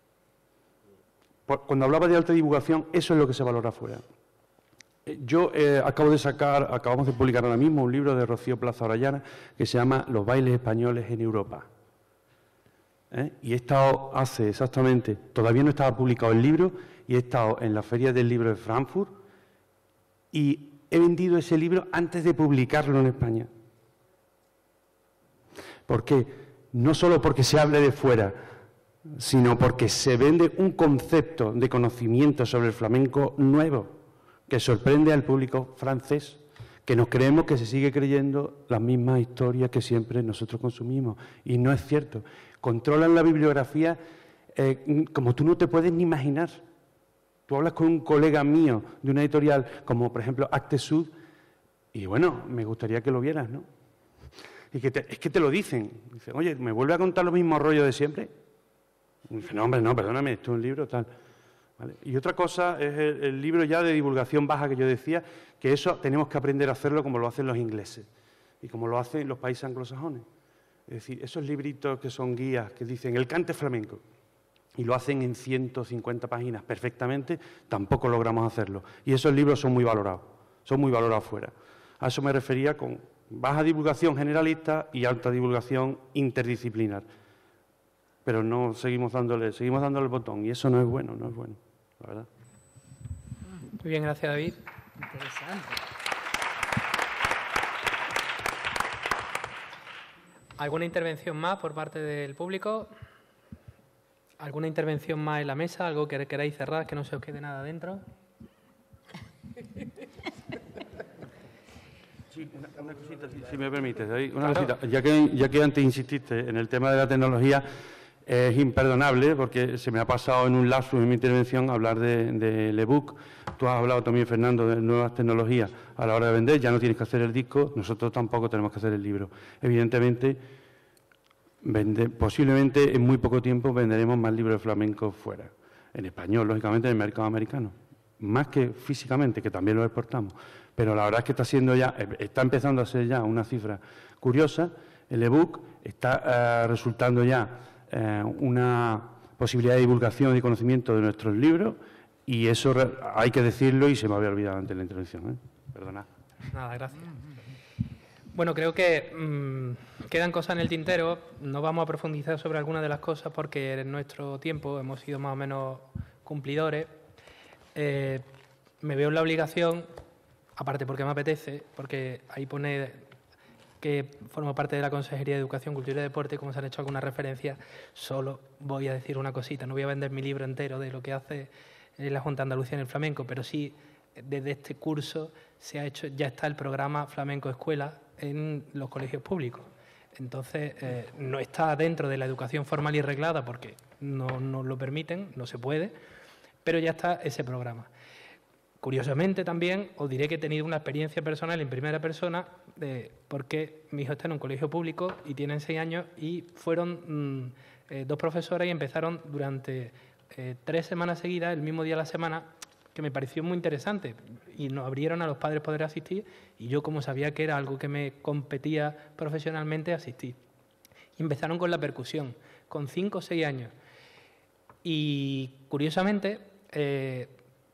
C: Cuando hablaba de alta divulgación, eso es lo que se valora afuera. Yo eh, acabo de sacar, acabamos de publicar ahora mismo un libro de Rocío Plaza Orellana que se llama Los bailes españoles en Europa. ¿Eh? Y he estado hace exactamente, todavía no estaba publicado el libro, y he estado en la Feria del Libro de Frankfurt y he vendido ese libro antes de publicarlo en España. ¿Por qué? No solo porque se hable de fuera, sino porque se vende un concepto de conocimiento sobre el flamenco nuevo, que sorprende al público francés, que nos creemos que se sigue creyendo las mismas historias que siempre nosotros consumimos. Y no es cierto. Controlan la bibliografía eh, como tú no te puedes ni imaginar. Tú hablas con un colega mío de una editorial como, por ejemplo, Actes Sud, y bueno, me gustaría que lo vieras, ¿no? Y que te, es que te lo dicen. Dicen, oye, ¿me vuelve a contar los mismos rollos de siempre? Y dice, no, hombre, no, perdóname, esto es un libro tal. ¿Vale? Y otra cosa es el, el libro ya de divulgación baja que yo decía, que eso tenemos que aprender a hacerlo como lo hacen los ingleses y como lo hacen los países anglosajones. Es decir, esos libritos que son guías, que dicen el cante flamenco, y lo hacen en ciento cincuenta páginas perfectamente, tampoco logramos hacerlo. Y esos libros son muy valorados, son muy valorados fuera. A eso me refería con baja divulgación generalista y alta divulgación interdisciplinar. Pero no seguimos dándole, seguimos dándole el botón, y eso no es bueno, no es bueno, la verdad.
A: Muy bien, gracias, David.
D: Interesante.
A: ¿Alguna intervención más por parte del público? ¿Alguna intervención más en la mesa? ¿Algo que queráis cerrar, que no se os quede nada dentro?
C: Sí, una, una cosita, si, si me permites, David, una claro. cosita. Ya que, ya que antes insististe en el tema de la tecnología, es imperdonable porque se me ha pasado en un lapsus en mi intervención hablar del de, de ebook. Tú has hablado también, Fernando, de nuevas tecnologías a la hora de vender. Ya no tienes que hacer el disco, nosotros tampoco tenemos que hacer el libro. Evidentemente, vende, posiblemente en muy poco tiempo venderemos más libros de flamenco fuera. En español, lógicamente, en el mercado americano. Más que físicamente, que también lo exportamos. Pero la verdad es que está siendo ya, está empezando a ser ya una cifra curiosa. El ebook está uh, resultando ya eh, una posibilidad de divulgación y conocimiento de nuestros libros, y eso hay que decirlo, y se me había olvidado antes de la intervención, ¿eh? Perdona.
A: Nada, gracias. Bueno, creo que mmm, quedan cosas en el tintero. No vamos a profundizar sobre algunas de las cosas porque en nuestro tiempo hemos sido más o menos cumplidores. Eh, me veo en la obligación, aparte porque me apetece, porque ahí pone que formo parte de la Consejería de Educación, Cultura y Deporte, como se han hecho algunas referencias, solo voy a decir una cosita. No voy a vender mi libro entero de lo que hace la Junta de Andalucía en el flamenco, pero sí, desde este curso se ha hecho, ya está el programa Flamenco Escuela en los colegios públicos. Entonces, eh, no está dentro de la educación formal y reglada porque no nos lo permiten, no se puede, pero ya está ese programa. Curiosamente también os diré que he tenido una experiencia personal en primera persona de, porque mi hijo está en un colegio público y tiene seis años y fueron mmm, eh, dos profesoras y empezaron durante eh, tres semanas seguidas, el mismo día de la semana, que me pareció muy interesante, y nos abrieron a los padres poder asistir, y yo, como sabía que era algo que me competía profesionalmente, asistí. Y empezaron con la percusión, con cinco o seis años. Y curiosamente, eh,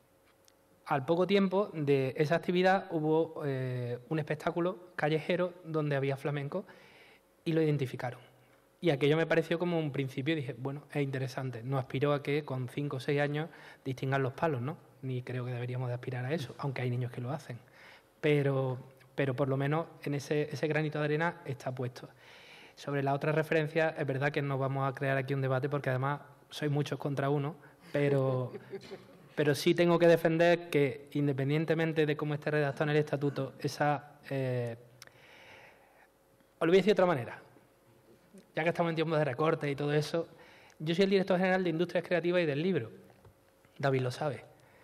A: al poco tiempo de esa actividad hubo eh, un espectáculo callejero donde había flamenco y lo identificaron. Y aquello me pareció como un principio y dije, bueno, es interesante. No aspiro a que con cinco o seis años distingan los palos, ¿no? Ni creo que deberíamos de aspirar a eso, aunque hay niños que lo hacen. Pero, pero por lo menos en ese, ese granito de arena está puesto. Sobre la otra referencia, es verdad que no vamos a crear aquí un debate porque además soy muchos contra uno, pero... Pero sí tengo que defender que, independientemente de cómo esté redactado en el estatuto, esa... Eh, os lo voy a decir de otra manera. Ya que estamos en tiempos de recortes y todo eso, yo soy el director general de Industrias Creativas y del Libro. David lo sabe.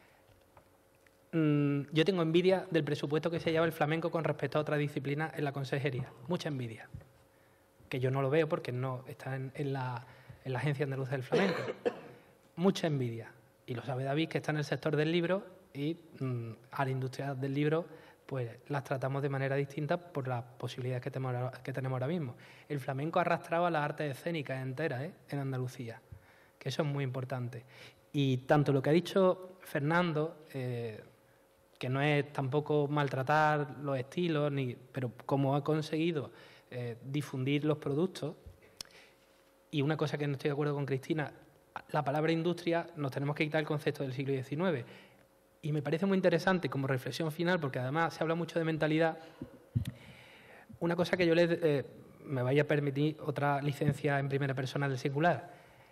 A: Mm, yo tengo envidia del presupuesto que se lleva el flamenco con respecto a otras disciplinas en la consejería. Mucha envidia. Que yo no lo veo porque no está en, en, la, en la Agencia Andaluza del Flamenco. Mucha envidia. Y lo sabe David, que está en el sector del libro, y mmm, a la industria del libro pues las tratamos de manera distinta por las posibilidades que tenemos, que tenemos ahora mismo. El flamenco ha arrastrado a las artes escénicas enteras ¿eh? en Andalucía, que eso es muy importante. Y tanto lo que ha dicho Fernando, eh, que no es tampoco maltratar los estilos, ni, pero cómo ha conseguido eh, difundir los productos, y una cosa que no estoy de acuerdo con Cristina, la palabra industria, nos tenemos que quitar el concepto del siglo diecinueve. Y me parece muy interesante como reflexión final, porque además se habla mucho de mentalidad. Una cosa que yo les... Eh, me vaya a permitir otra licencia en primera persona del singular.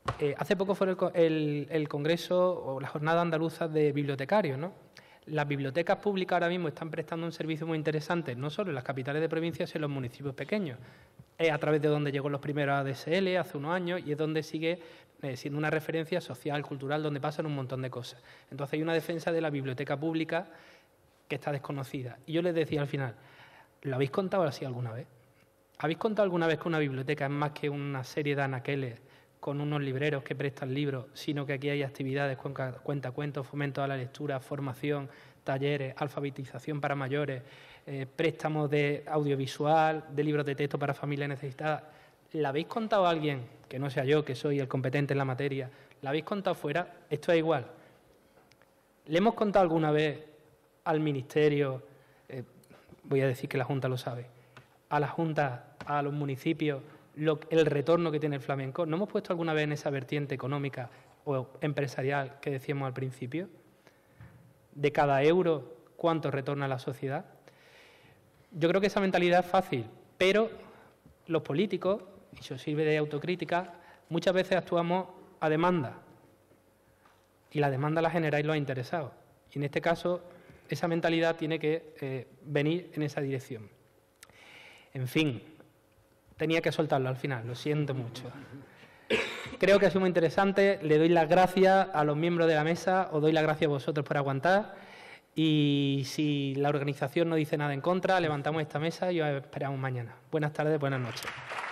A: Eh, hace poco fue el, el, el Congreso o la Jornada Andaluza de Bibliotecarios, ¿no? Las bibliotecas públicas ahora mismo están prestando un servicio muy interesante, no solo en las capitales de provincias, sino en los municipios pequeños. Es a través de donde llegó los primeros A D S L hace unos años y es donde sigue eh, siendo una referencia social, cultural, donde pasan un montón de cosas. Entonces hay una defensa de la biblioteca pública que está desconocida. Y yo les decía al final, ¿lo habéis contado así alguna vez? ¿Habéis contado alguna vez que una biblioteca es más que una serie de anaqueles con unos libreros que prestan libros, sino que aquí hay actividades, cuentacuentos, fomento a la lectura, formación, talleres, alfabetización para mayores, eh, préstamos de audiovisual, de libros de texto para familias necesitadas? ¿La habéis contado a alguien, que no sea yo, que soy el competente en la materia, la habéis contado fuera? Esto es igual. ¿Le hemos contado alguna vez al Ministerio, eh, voy a decir que la Junta lo sabe, a la Junta, a los municipios, Lo, el retorno que tiene el flamenco? ¿No hemos puesto alguna vez en esa vertiente económica o empresarial que decíamos al principio? De cada euro, ¿cuánto retorna a la sociedad? Yo creo que esa mentalidad es fácil, pero los políticos, y eso sirve de autocrítica, muchas veces actuamos a demanda. Y la demanda la generáis los interesados. Y en este caso, esa mentalidad tiene que eh, venir en esa dirección. En fin, tenía que soltarlo al final, lo siento mucho. Creo que ha sido muy interesante, le doy las gracias a los miembros de la mesa, os doy las gracias a vosotros por aguantar y si la organización no dice nada en contra, levantamos esta mesa y os esperamos mañana. Buenas tardes, buenas noches.